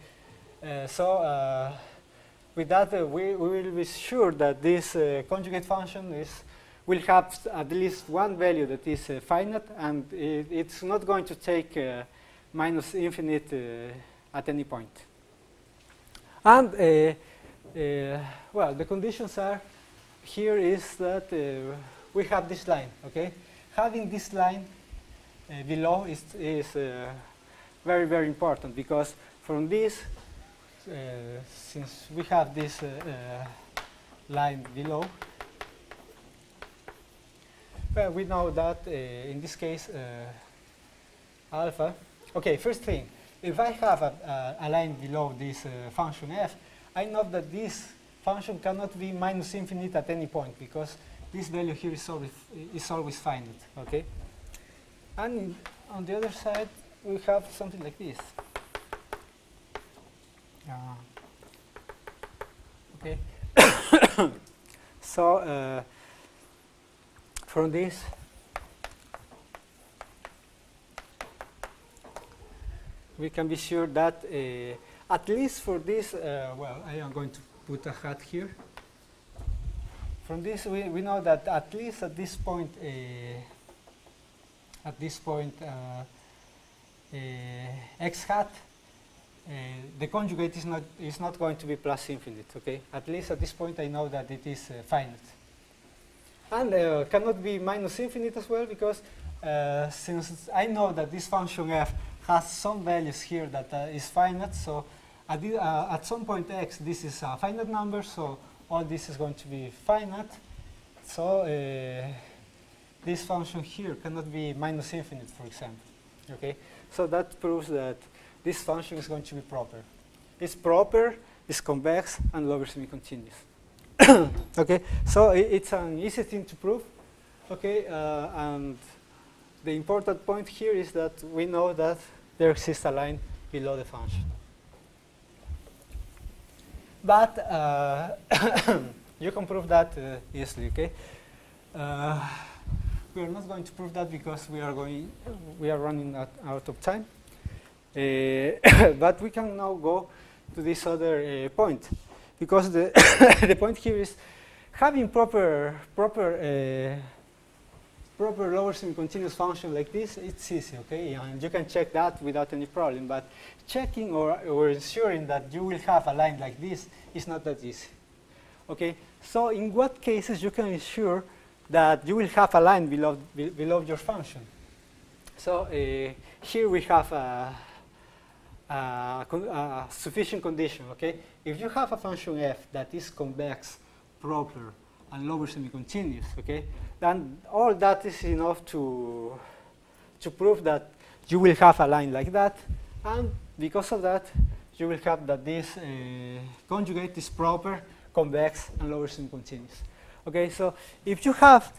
Speaker 1: with that, we will be sure that this conjugate function will have at least one value that is finite, and it's not going to take minus infinite at any point. And well, the conditions are here is that we have this line. Okay, having this line below is very, very important, because from this, since we have this line below, well, we know that in this case alpha. Okay, first thing, if I have a line below this function f, I know that this function cannot be minus infinite at any point, because this value here is always finite. Okay, and on the other side we have something like this. Okay, so from this, we can be sure that at least for this, well, I am going to put a hat here. From this, we know that at least at this point, x hat, the conjugate is not going to be plus infinite. Okay, at least at this point I know that it is finite, and cannot be minus infinite as well, because since I know that this function f has some values here that is finite, so at some point x this is a finite number, so all this is going to be finite. So this function here cannot be minus infinite, for example. Okay, so that proves that this function is going to be proper. It's proper, it's convex, and lower semi-continuous. Okay, so it's an easy thing to prove. Okay, and the important point here is that we know that there exists a line below the function. But you can prove that easily. Okay, we are not going to prove that because we are running out of time. But we can now go to this other point, because the the point here is having proper lower semi-continuous function like this. It's easy, okay, and you can check that without any problem. But checking or ensuring that you will have a line like this is not that easy. Okay, so in what cases you can ensure that you will have a line below your function? So here we have a sufficient condition. Okay, if you have a function f that is convex, proper, and lower semi-continuous, okay, then all that is enough to prove that you will have a line like that, and because of that, you will have that this conjugate is proper, convex, and lower semi-continuous. Okay, so if you have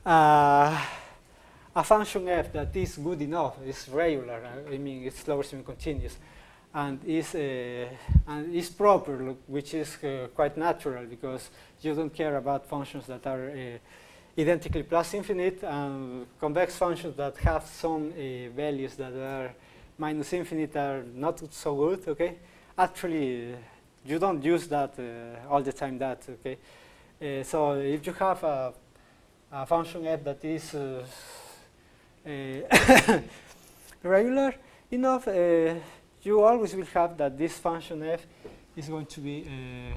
Speaker 1: a function f that is good enough, is regular, I mean it's lower semi-continuous, and is proper, which is quite natural because you don't care about functions that are identically plus infinite, and convex functions that have some values that are minus infinite are not so good. Okay, actually you don't use that all the time. Okay, so if you have a function f that is regular enough, you always will have that this function f is going to be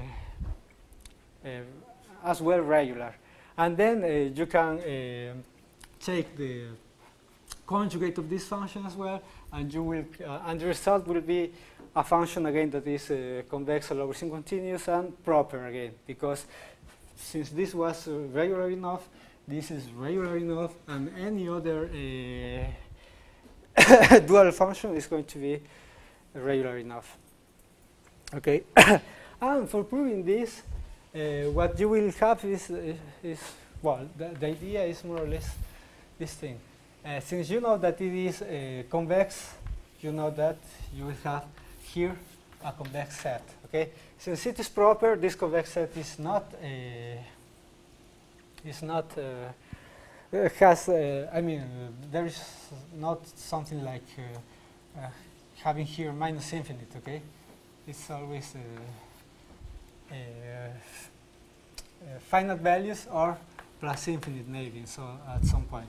Speaker 1: as well regular. And then you can take the conjugate of this function as well, and you will, and the result will be a function again that is convex or lower semi-continuous and proper again, because since this was regular enough, this is regular enough, and any other dual function is going to be regular enough. Okay, and for proving this, what you will have is well, the idea is more or less this thing. Since you know that it is convex, you know that you will have here a convex set. Okay, since it is proper, this convex set is not I mean, there is not something like having here minus infinite. Okay, it's always finite values or plus infinite maybe, so at some point.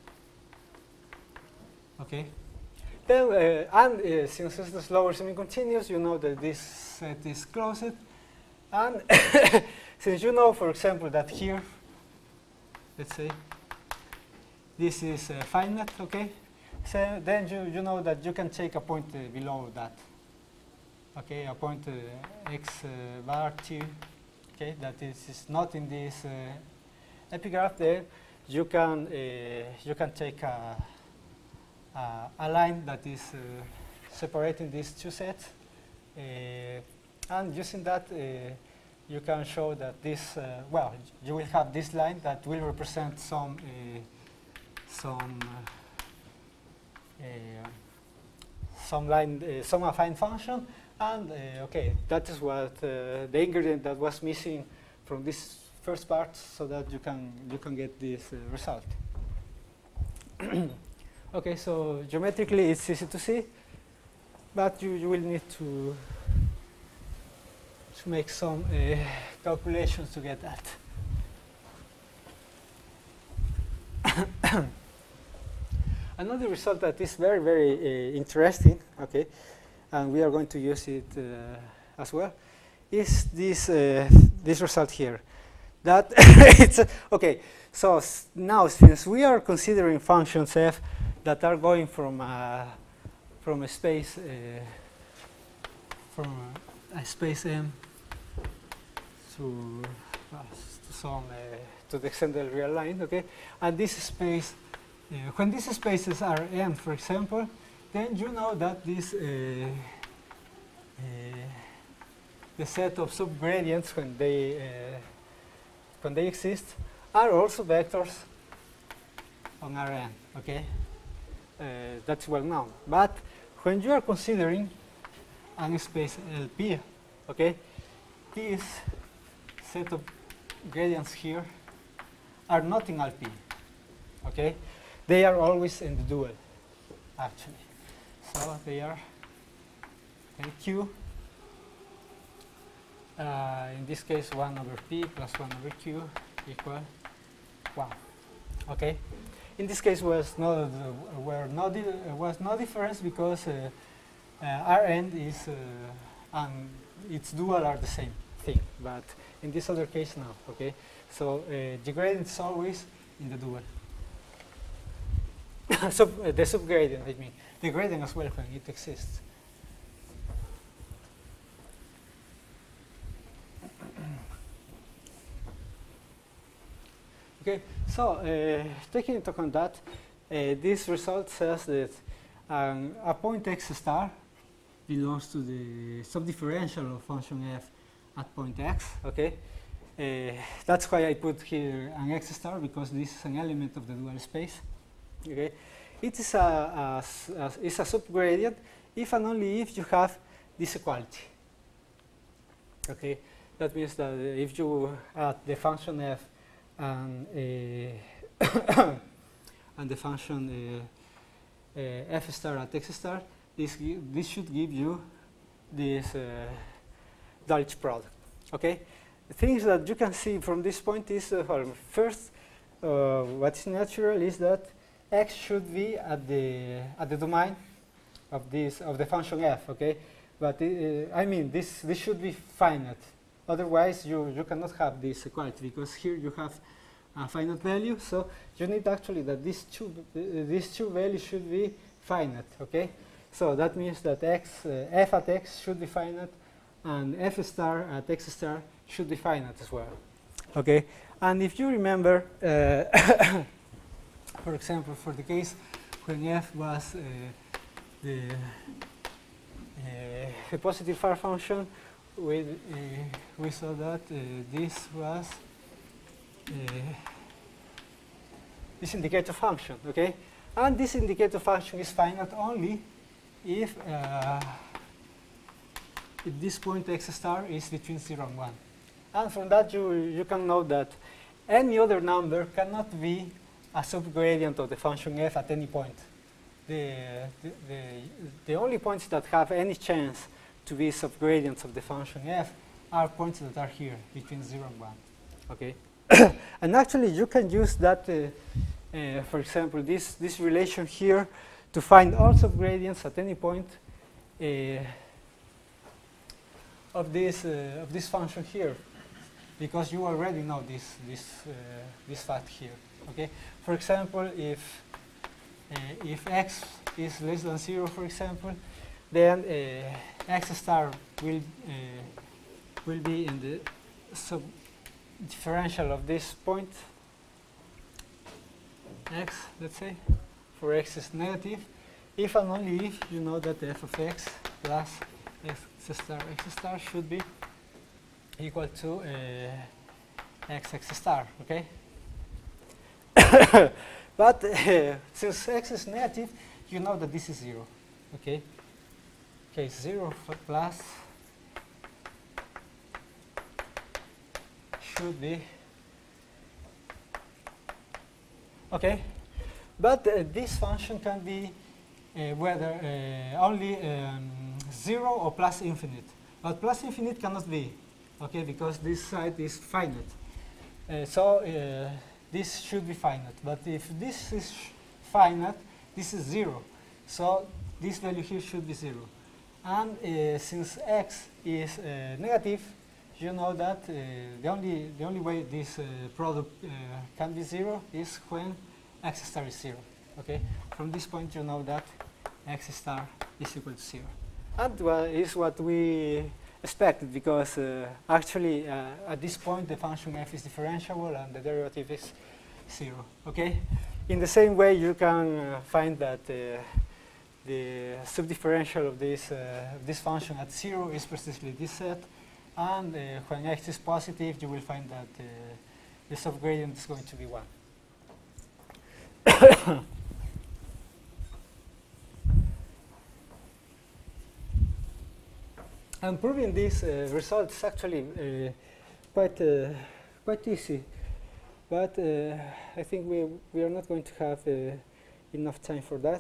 Speaker 1: Okay, then and since this is lower semi-continuous, you know that this set is closed, and since you know, for example, that here, let's say, this is finite. Okay, so then you know that you can take a point below that. Okay, a point x bar 2. Okay, that is not in this epigraph. There, you can take a line that is separating these two sets, and using that, you can show that this. Well, you will have this line that will represent some line, some affine function. And okay, that is what the ingredient that was missing from this first part, so that you can get this result. Okay, so geometrically it's easy to see, but you will need to make some calculations to get that. Another result that is very, very interesting, okay, and we are going to use it as well, is this this result here. That it's okay. So now, since we are considering functions f that are going from a space M to some to the extent of the real line, okay, and this space. When these spaces are M, for example, then you know that this the set of subgradients when they exist are also vectors on Rn. Okay, that's well known. But when you are considering a space LP, okay, this set of gradients here are not in LP. Okay, they are always in the dual, actually. So they are Q. In this case, 1 over P plus 1 over Q equal 1. Okay. In this case, was no difference because R end is and its dual are the same thing. But in this other case, now. Okay. So the gradient is always in the dual. The subgradient, I mean, the gradient as well when it exists. Okay, so taking into account that, this result says that a point x star belongs to the subdifferential of function f at point x. Okay, that's why I put here an x star, because this is an element of the dual space. Okay, it is a subgradient if and only if you have this equality. Okay, that means that if you add the function f and and the function f star at x star, this should give you this Dulwich product. Okay, the things that you can see from this point is first, what is natural is that x should be at the domain of the function f. Okay, but I mean this should be finite. Otherwise, you cannot have this equality, because here you have a finite value. So you need actually that these two values should be finite. Okay, so that means that f at x should be finite, and f star at x star should be finite as well. Okay, and if you remember, for example, for the case when f was the positive far function, we saw that this was this indicator function, okay? And this indicator function is finite only if this point x star is between 0 and 1. And from that you can know that any other number cannot be a subgradient of the function f at any point. The only points that have any chance to be subgradients of the function f are points that are here between 0 and 1. Okay, and actually you can use that, for example, this relation here to find all subgradients at any point of this function here, because you already know this fact here. Okay, for example, if x is less than 0, for example, then x star will be in the subdifferential of this point x, let's say, for x is negative, if and only if you know that f of x plus x star should be equal to x star. Okay, but since x is negative, you know that this is 0. Okay. Okay, 0 plus should be okay, but this function can be whether only 0 or plus infinite. But plus infinite cannot be, okay, because this side is finite. So this should be finite. But if this is finite, this is 0. So this value here should be 0. And since x is negative, you know that the only way this product can be 0 is when x star is 0. Okay, from this point you know that x star is equal to 0, and is what we expected, because actually at this point the function f is differentiable and the derivative is 0. Okay, in the same way you can find that the subdifferential of this function at 0 is precisely this set, and when x is positive, you will find that the subgradient is going to be 1. And proving this result is actually quite easy. but I think we are not going to have enough time for that.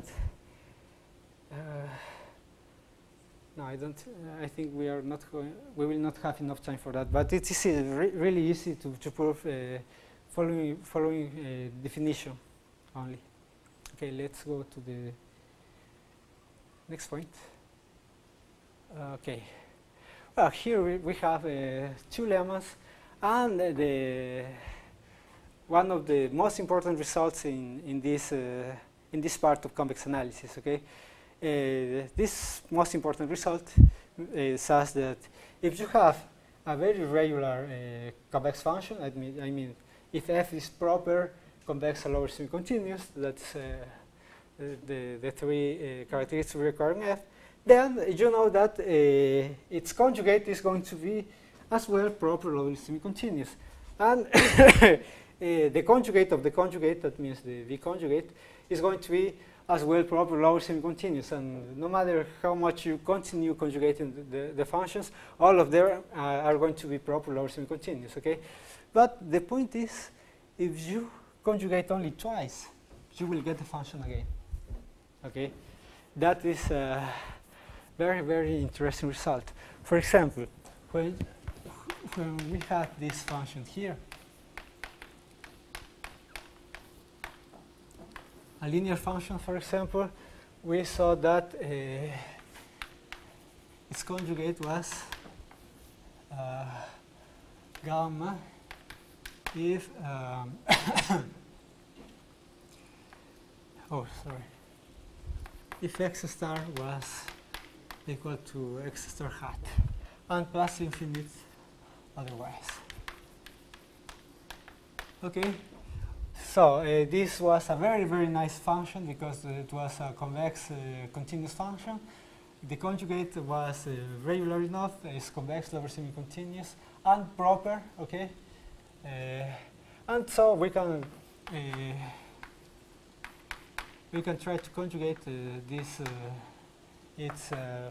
Speaker 1: No, I don't. I think we are not going. We will not have enough time for that. But it is really easy to prove following definition only. Okay, let's go to the next point. Okay. Well, here we have two lemmas, and one of the most important results in this part of convex analysis. Okay. This most important result says that if you have a very regular convex function, I mean if f is proper, convex, and lower semi-continuous, that's the three characteristics requiring f, then you know that its conjugate is going to be as well proper, lower semi-continuous. And the conjugate of the conjugate, that means the V conjugate, is going to be as well proper lower semi-continuous, and no matter how much you continue conjugating the functions, all of them are going to be proper lower semi-continuous, okay? But the point is, if you conjugate only twice, you will get the function again, okay? That is a very, very interesting result. For example, when we have this function here, a linear function, for example, we saw that its conjugate was gamma if if x star was equal to x star hat and plus infinite otherwise. Okay. So this was a very, very nice function because it was a convex continuous function. The conjugate was regular enough, it's convex, lower semi-continuous, and proper, okay? And so we can try to conjugate this, it's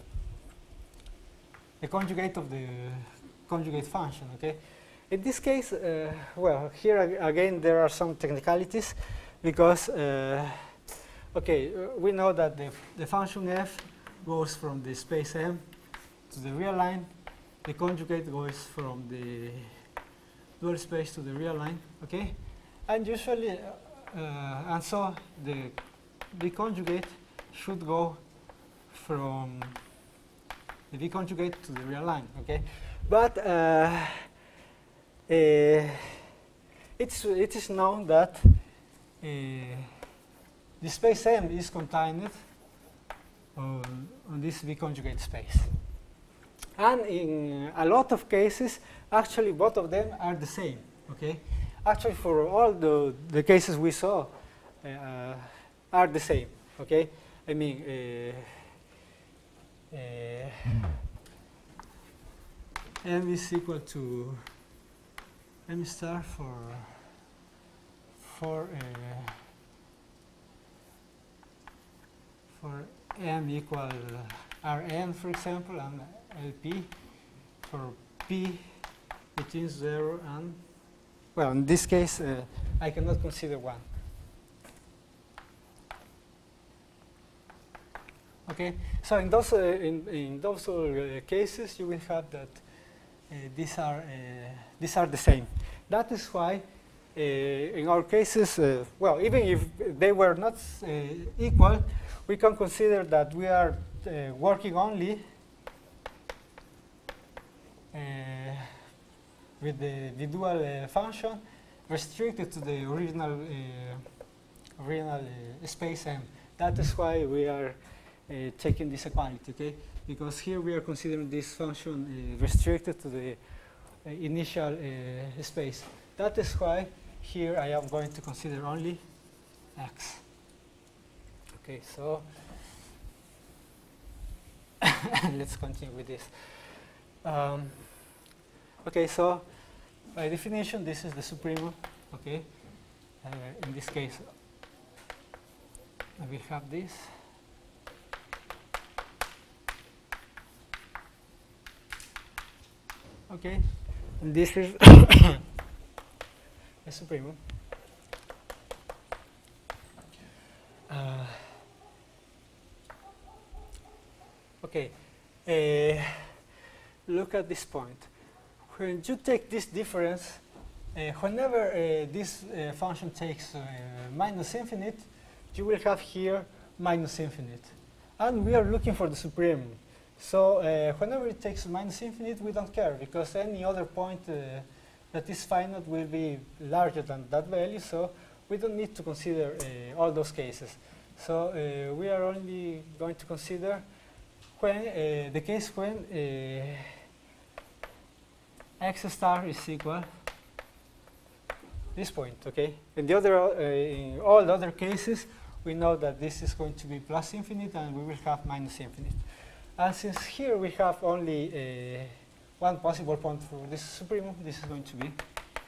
Speaker 1: the conjugate of the conjugate function, okay? In this case, well, here again there are some technicalities because, okay, we know that the function f goes from the space M to the real line. The conjugate goes from the dual space to the real line, okay? And usually, and so the conjugate should go from the V conjugate to the real line, okay? But it is known that the space M is contained on this V conjugate space. And in a lot of cases, actually both of them are the same, okay? Actually, for all the cases we saw are the same, okay? I mean, M is equal to M star for M equal Rn, for example, and Lp for P between 0 and, well, in this case, I cannot consider 1. Okay, so in those cases, you will have that these are the same. That is why, in our cases, well, even if they were not equal, we can consider that we are working only with the dual function restricted to the original space M. That is why we are taking this equality, okay? Because here we are considering this function restricted to the initial space. That is why here I am going to consider only x. Okay, so let's continue with this. Okay, so by definition, this is the supremum. Okay, in this case, we have this. Okay, and this is a supremum. Okay, look at this point. When you take this difference, whenever this function takes minus infinite, you will have here minus infinite. And we are looking for the supremum. So whenever it takes minus infinite, we don't care, because any other point that is finite will be larger than that value, so we don't need to consider all those cases. So we are only going to consider when the case when x star is equal this point, okay? In the other, in all the other cases, we know that this is going to be plus infinite, and we will have minus infinite. And since here we have only one possible point for this supremum, this is going to be,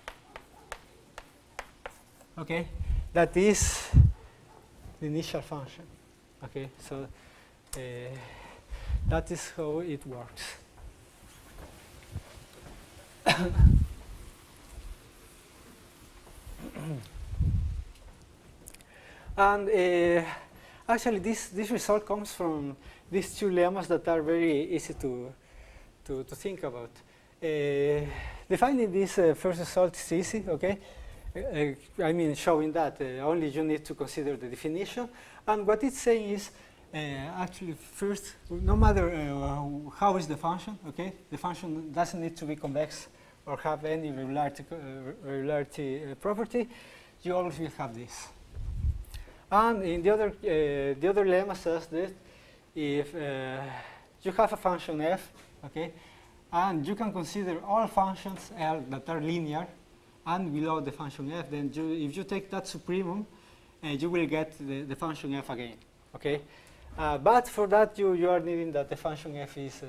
Speaker 1: okay, that is the initial function, okay? So that is how it works. And actually, this result comes from these two lemmas that are very easy to think about. Defining this first result is easy, okay? I mean, showing that only you need to consider the definition. And what it's saying is, actually, first, no matter how is the function, okay? The function doesn't need to be convex or have any regularity property. You always will have this. And in the other lemma says that if you have a function f, okay, and you can consider all functions L that are linear and below the function f, then if you take that supremum, you will get the function f again, okay? But for that, you are needing that the function f is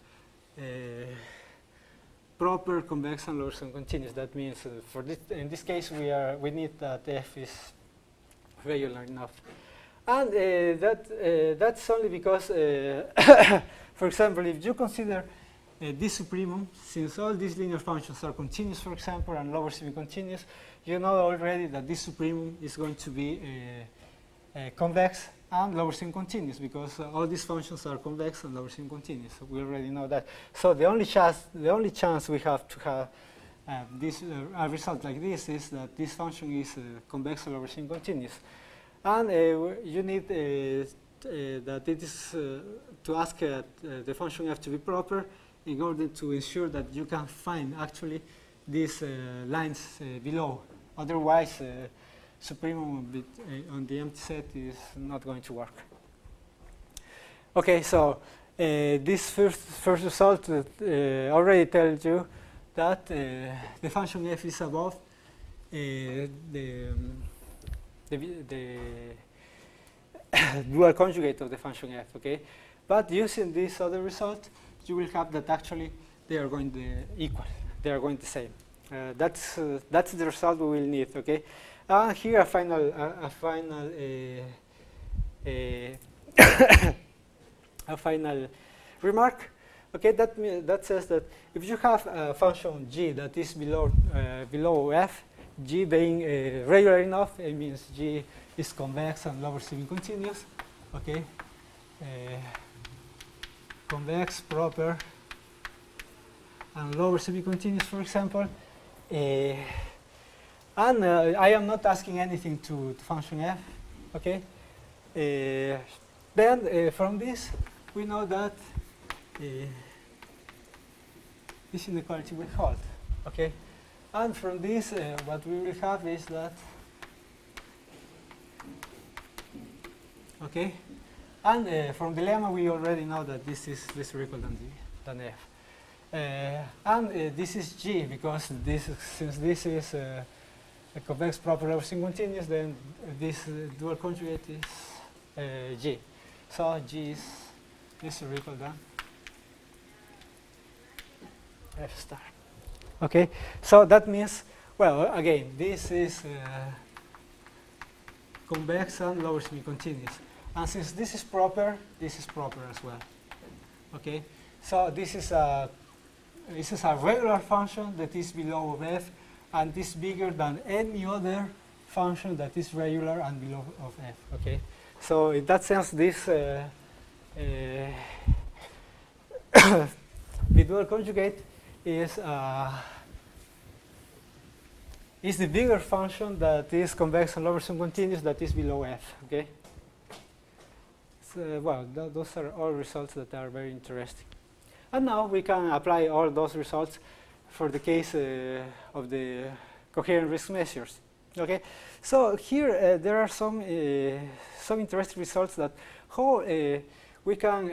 Speaker 1: proper, convex, and Lorentzian continuous. That means for this, in this case, we need that f is regular enough. And that's only because, for example, if you consider this supremum, since all these linear functions are continuous, for example, and lower semi-continuous, you know already that this supremum is going to be convex and lower semi-continuous, because all these functions are convex and lower semi-continuous. So we already know that. So the only chance we have to have this a result like this is that this function is convex or lower semi-continuous. And you need that it is to ask the function f to be proper in order to ensure that you can find actually these lines below. Otherwise, supremum on the empty set is not going to work. Okay, so this first result already tells you that the function f is above the dual conjugate of the function f, okay? But using this other result, you will have that actually they are going equal. They are going the same. That's the result we will need, okay? Here a final a final remark. Okay, that says that if you have a function g that is below f, g being regular enough, it means g is convex and lower semi-continuous. Okay, convex, proper, and lower semi-continuous, for example. And I am not asking anything to function f. Okay. Then from this, we know that this inequality will hold. Okay. And from this, what we will have is that. Okay. And from the lemma, we already know that this is less or equal than f. And this is g, because since this is a convex proper lower semi-continuous, then this dual conjugate is g. So g is less or equal than f star. Okay, so that means, well, again, this is convex and lower semi-continuous. And since this is proper as well. Okay, so this is a regular function that is below f, and is bigger than any other function that is regular and below of f. Okay, so in that sense, this B-dual conjugate is the bigger function that is convex and Lorentzian continuous that is below f. Okay. So, well, those are all results that are very interesting. And now we can apply all those results for the case of the coherent risk measures. Okay, so here there are some interesting results that how we can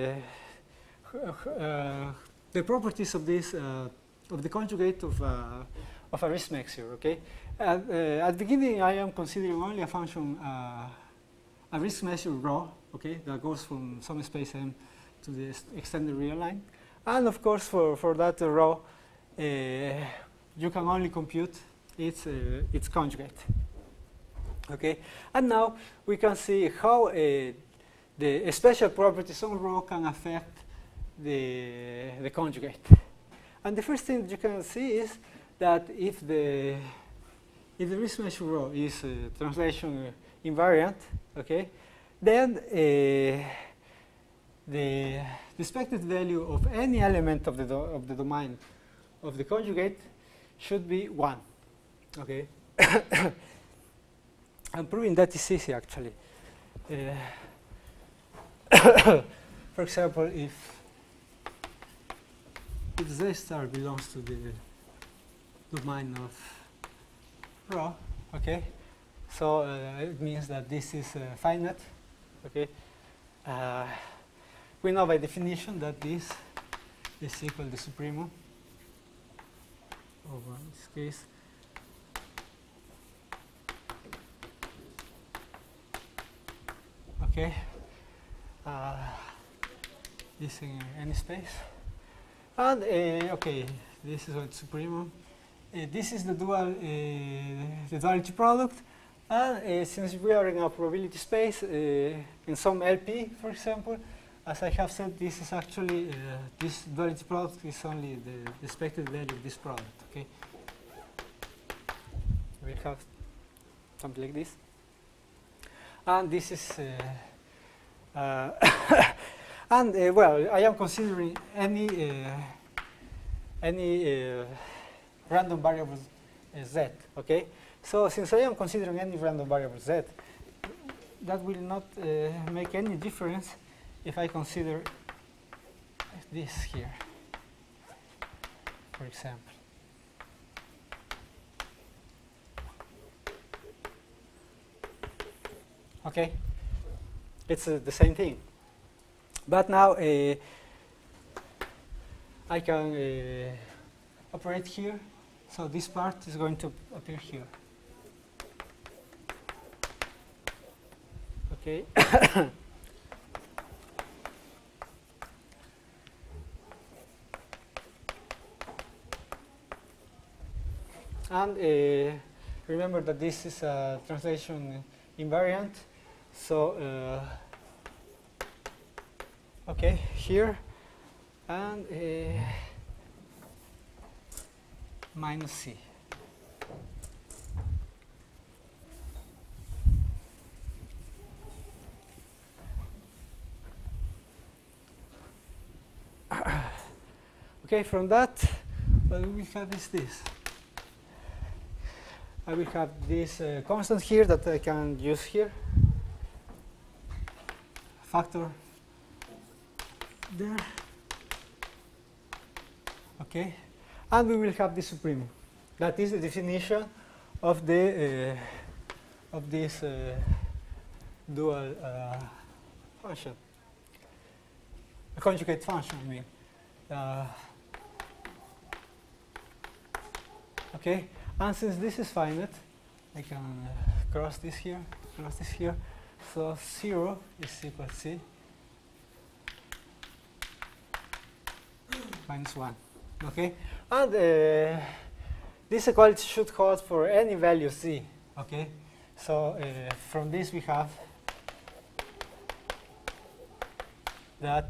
Speaker 1: the properties of this of the conjugate of a risk measure. Okay, at the beginning I am considering only a function a risk measure rho. Okay, that goes from some space M to the extended real line, and of course for that rho you can only compute its conjugate. Okay, and now we can see how the special properties on rho can affect the conjugate. And the first thing you can see is that if the risk measure rho is translation invariant, okay, then the expected value of any element of the domain of the conjugate should be 1. Okay, I'm proving that is easy actually. For example, if Z star belongs to the domain of rho, okay, so it means that this is finite. Okay, we know by definition that this is equal to supremum over, in this case, okay, this in any space, and okay, this is what supremum. This is the duality product, and since we are in a probability space in some LP, for example, as I have said, this is actually this duality product is only the expected value of this product. Okay, we have something like this, and this is and well, I am considering any random variable z. Okay, so since I am considering any random variable z, that will not make any difference if I consider this here, for example. Okay, it's the same thing. But now I can operate here, so this part is going to appear here. Okay. And remember that this is a translation invariant, so okay, here, and minus C. Okay, from that, what we have is this. I will have this constant here that I can use here, factor there, okay, and we will have the supremum. That is the definition of the of this dual function, a conjugate function. I mean, okay. And since this is finite, I can cross this here, So 0 is equal to C minus 1. Okay? And this equality should hold for any value C. Okay? So from this we have that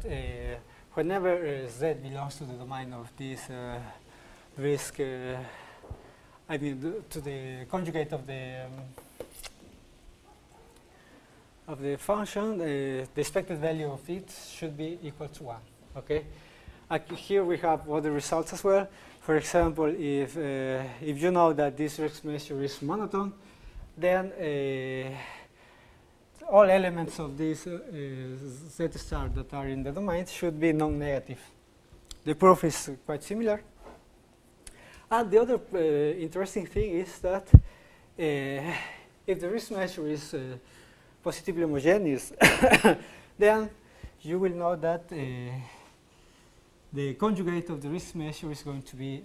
Speaker 1: whenever Z belongs to the domain of this risk I mean, to the conjugate of the function, the expected value of it should be equal to 1. Okay. Here we have other results as well. For example, if you know that this risk measure is monotone, then all elements of this Z star that are in the domain should be non-negative. The proof is quite similar. And the other interesting thing is that if the risk measure is positively homogeneous, then you will know that the conjugate of the risk measure is going to be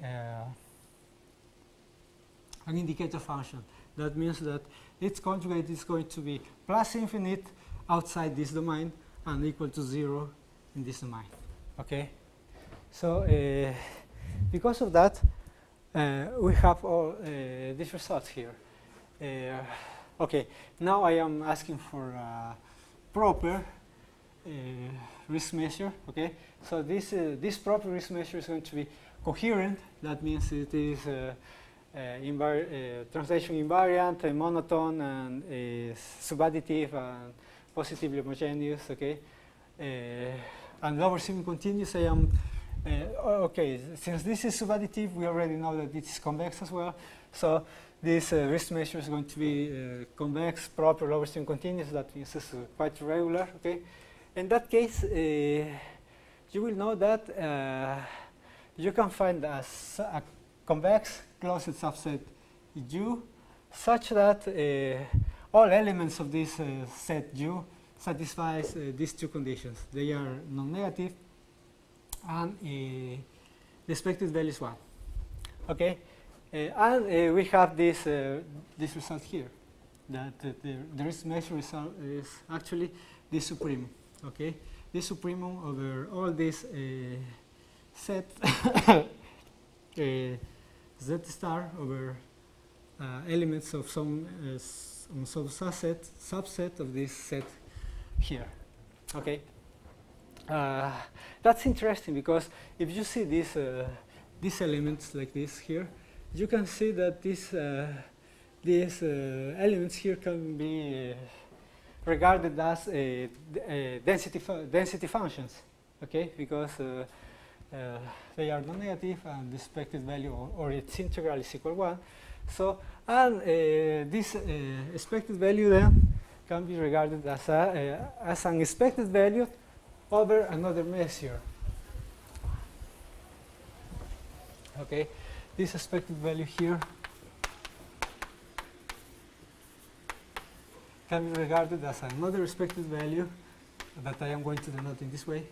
Speaker 1: an indicator function. That means that its conjugate is going to be plus infinite outside this domain and equal to 0 in this domain. Okay? So because of that, we have all these results here. Okay, now I am asking for a proper risk measure. Okay, so this proper risk measure is going to be coherent. That means it is translation invariant, monotone, and subadditive, and positively homogeneous. Okay, and lower semi-continuous. I am okay. Since this is subadditive, we already know that it is convex as well. So this risk measure is going to be convex, proper, lower semi-continuous. That means it's quite regular. Okay. In that case, you will know that you can find a convex closed subset U such that all elements of this set U satisfies these two conditions. They are non-negative and the expected value is 1. Okay, and we have this result here, that the risk measure result is actually this supremum. Okay, this supremum over all this set Z star over elements of some subset of this set here. Okay, that's interesting because if you see these elements like this here, you can see that these elements here can be regarded as density functions. Okay, because they are non-negative and the expected value or its integral is equal 1. So, and this expected value then can be regarded as an expected value over another measure. Okay, this expected value here can be regarded as another expected value that I am going to denote in this way.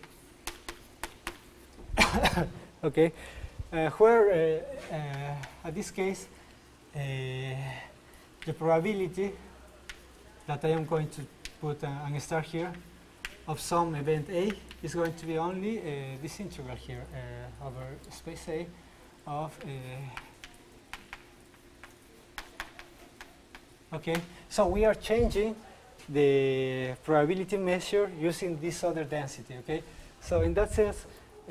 Speaker 1: Okay, where at this case the probability that I am going to put a star here of some event A is going to be only this integral here over space A of okay, so we are changing the probability measure using this other density. Okay, so in that sense,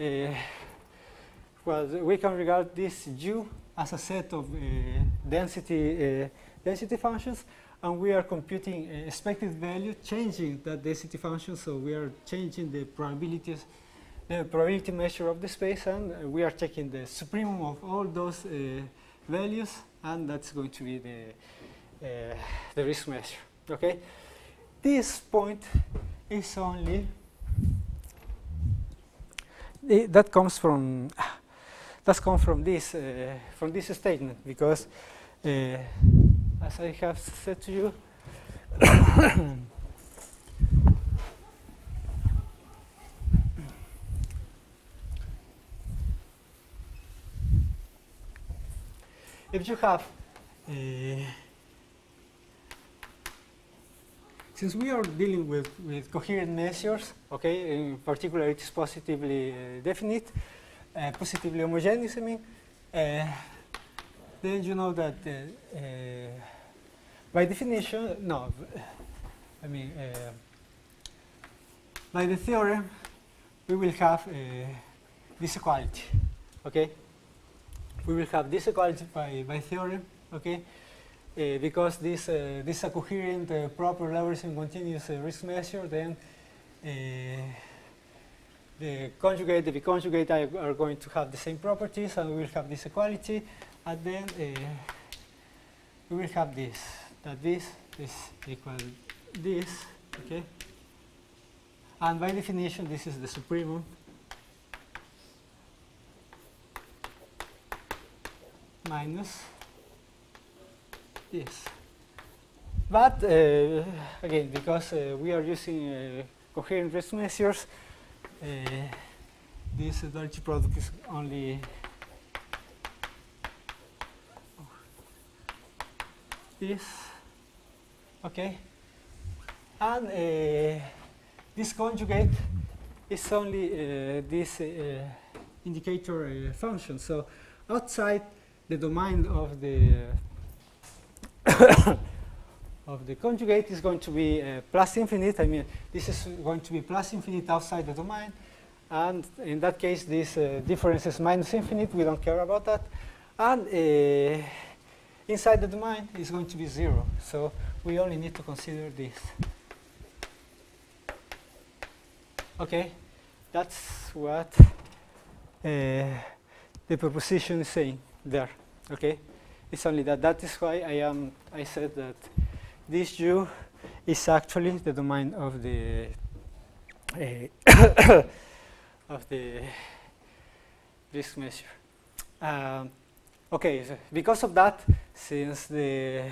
Speaker 1: well, we can regard this U as a set of density functions, and we are computing expected value, changing that density function. So we are changing the probabilities, the probability measure of the space, and we are taking the supremum of all those values, and that's going to be the risk measure. Okay, this point is only that comes from this statement, because as I have said to you, if you have since we are dealing with coherent measures, okay, in particular it is positively definite, positively homogeneous, I mean, then you know that by definition, no, I mean, by the theorem, we will have this equality, okay? we will have this equality by theorem, okay? Because this is a coherent, proper logarithm continuous risk measure, then the conjugate, the biconjugate are going to have the same properties, and we will have this equality, and then we will have this, that this is equal this, okay? And by definition, this is the supremum minus this. But again, because we are using coherent risk measures, this duality product is only this, okay? And this conjugate is only this indicator function. So outside the domain of the of the conjugate is going to be plus infinite. I mean, this is going to be plus infinite outside the domain. And in that case, this difference is minus infinite. We don't care about that. And inside the domain is going to be 0. So we only need to consider this. Okay, that's what the proposition is saying there. Okay, it's only that. That is why I said that this U is actually the domain of the of the risk measure. Okay, so because of that, since the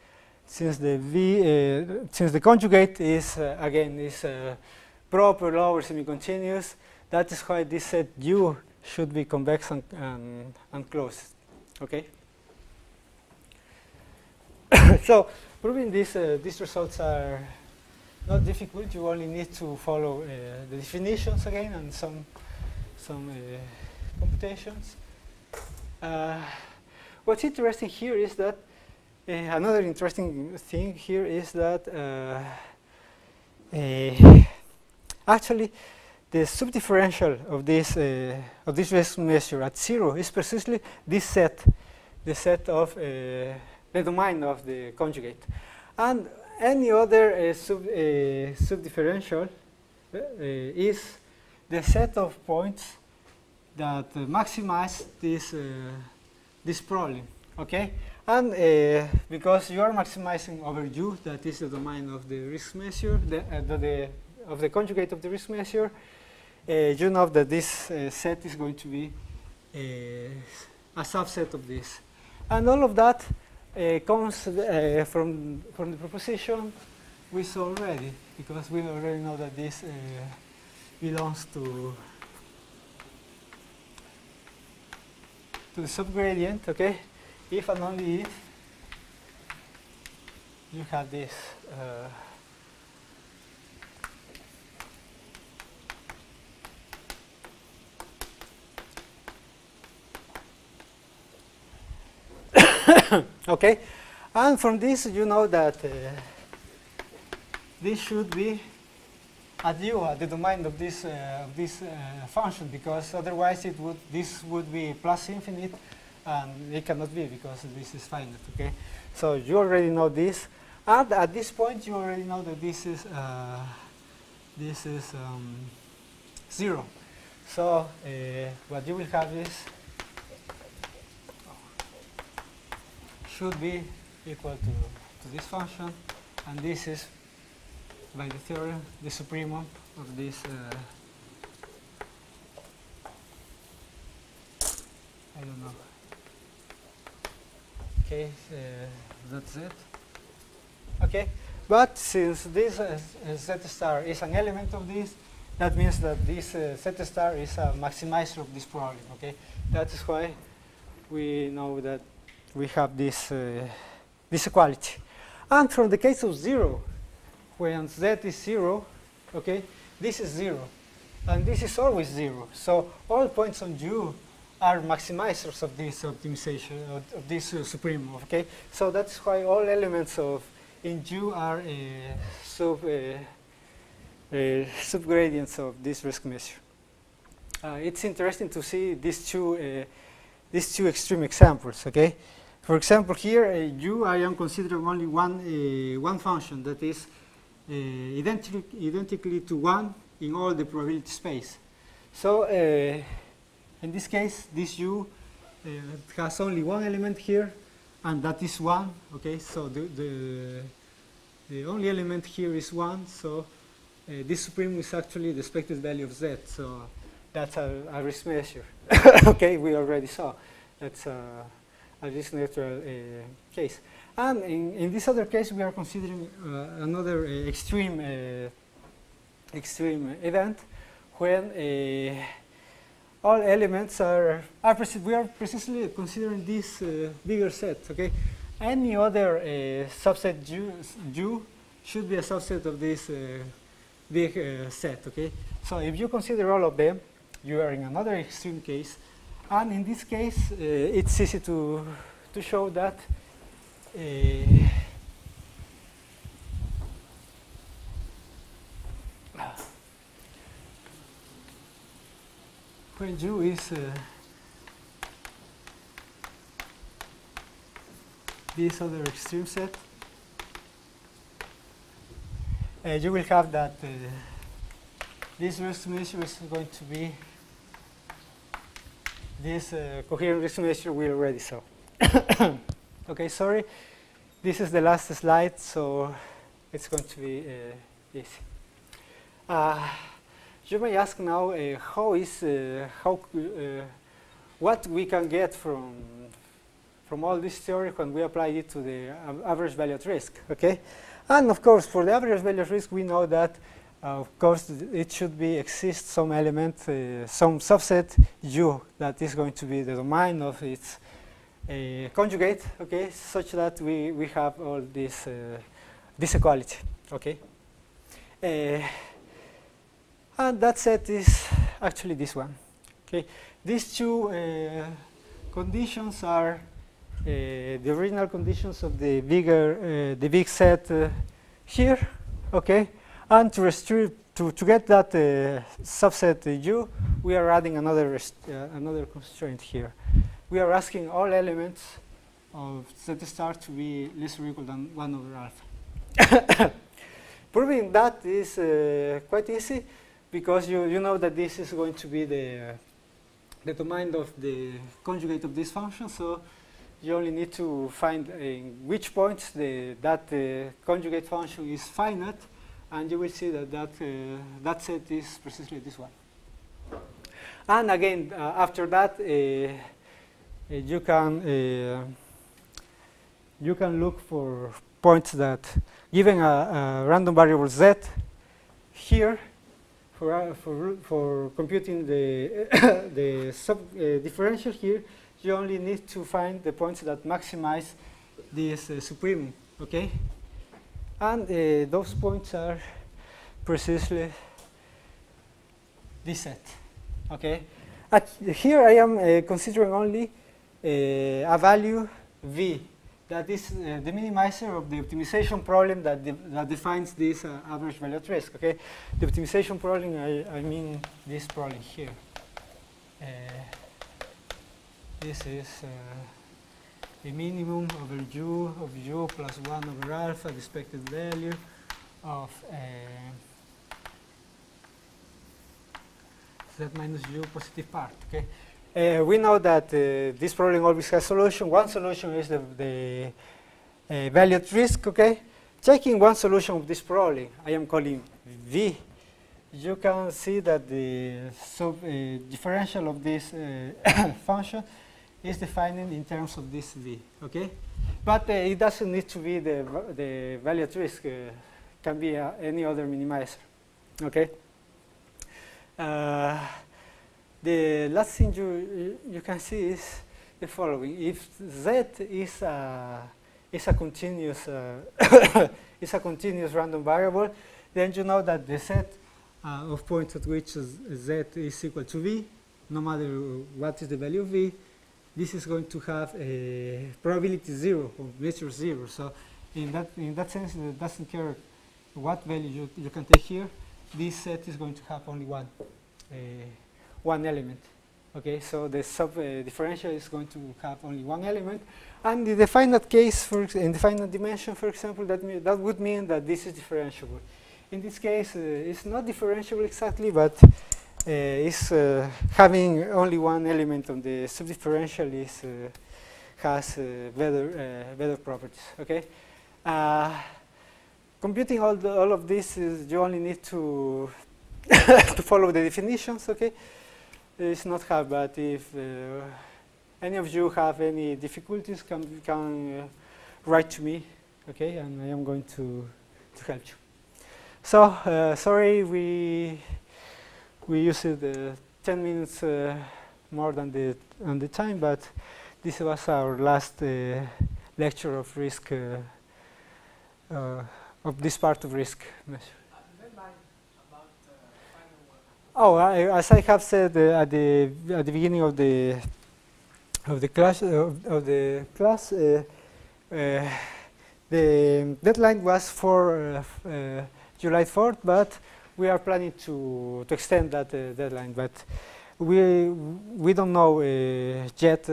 Speaker 1: conjugate is again is proper lower semi-continuous, that is why this set U should be convex and closed. Okay. So proving this, these results are not difficult. You only need to follow the definitions again and some computations. What's interesting here is that another interesting thing here is that actually the subdifferential of this risk measure at 0 is precisely this set, the set of the domain of the conjugate, and any other subdifferential is the set of points that maximize this problem. Okay, and because you are maximizing over U, that is the domain of the risk measure, of the conjugate of the risk measure, you know that this set is going to be a subset of this, and all of that comes from the proposition we saw already, because we already know that this belongs to the subgradient. Okay, if and only if you have this okay, and from this you know that this should be at U, at the domain of this function, because otherwise this would be plus infinite, and it cannot be because this is finite. Okay, so you already know this, and at this point you already know that this is 0. So what you will have is should be equal to this function, and this is, by the theorem, the supremum of this I don't know. Okay, that's it. Okay, but since this Z star is an element of this, that means that this Z star is a maximizer of this problem. Okay, that is why we know that we have this this equality. And from the case of 0, when Z is 0, okay, this is 0, and this is always 0. So all points on U are maximizers of this optimization, of this supremum. Okay, so that's why all elements in U are subgradients of this risk measure. It's interesting to see these two these two extreme examples. Okay, for example, here u, I am considering only one function that is identically to 1 in all the probability space. So in this case, this u has only one element here, and that is 1. Okay, so the only element here is 1. So this supreme is actually the expected value of z. So that's a risk measure. Okay, we already saw that's a risk neutral case. And in this other case, we are considering another extreme event when all elements are we are precisely considering this bigger set. Okay, any other subset U should be a subset of this big set. Okay, so if you consider all of them, you are in another extreme case, and in this case, it's easy to show that. When U is this other extreme set, you will have that this risk measure is going to be this coherent risk measure we already saw. Okay, sorry, this is the last slide, so it's going to be easy. You may ask now what we can get from all this theory when we apply it to the average value at risk. Okay, and of course for the average value at risk we know that of course it should exist some element, some subset U that is going to be the domain of its conjugate. Okay, such that we have all this equality. Okay. And that set is actually this one. Okay, these two conditions are the original conditions of the big set here. Okay, and to get that subset U, we are adding another constraint here. We are asking all elements of Z star to be less or equal than 1 over alpha. Proving that is quite easy, because you know that this is going to be the domain of the conjugate of this function, so you only need to find in which points that conjugate function is finite, and you will see that that set is precisely this one. And again, after that, you can look for points that, given a random variable z here, for computing the differential here, you only need to find the points that maximize this supremum. Okay, and those points are precisely this set. Okay, here I am considering only a value v. That is the minimizer of the optimization problem that defines this average value at risk. Okay, the optimization problem, I mean this problem here. This is the minimum over u of u plus 1 over alpha, the expected value of z minus u positive part. Okay. We know that this problem always has solution. One solution is the value at risk. Okay, taking one solution of this problem, I am calling V. You can see that the differential of this function is defined in terms of this V. Okay, but it doesn't need to be the value at risk. Can be any other minimizer. Okay. The last thing you can see is the following: if z is a continuous is a continuous random variable, then you know that the set of points at which z is equal to v, no matter what is the value of v, this is going to have a probability 0 or measure 0. So in that sense, it doesn't care what value you can take here. This set is going to have only one element. Okay, so the sub-differential is going to have only one element. And in the finite case, in the finite dimension, for example, that would mean that this is differentiable. In this case, it's not differentiable exactly, but it's having only one element on the subdifferential has better properties. Okay, computing all of this is you only need to to follow the definitions. Okay, it's not hard, but if any of you have any difficulties, can write to me. Okay, and I am going to help you. So sorry, we used 10 minutes more than the time, but this was our last lecture of risk of this part of risk measure. Oh, as I have said at the beginning of the class, the deadline was for July 4th, but we are planning to extend that deadline. But we don't know yet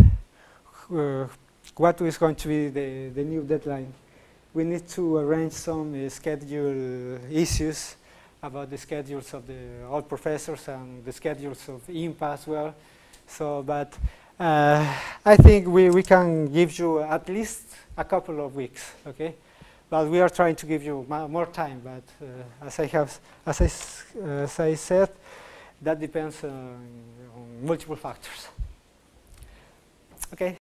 Speaker 1: what is going to be the new deadline. We need to arrange some schedule issues about the schedules of all professors and the schedules of INPA as well. So, but I think we can give you at least a couple of weeks, okay? But we are trying to give you more time. But as I said, that depends on multiple factors. Okay.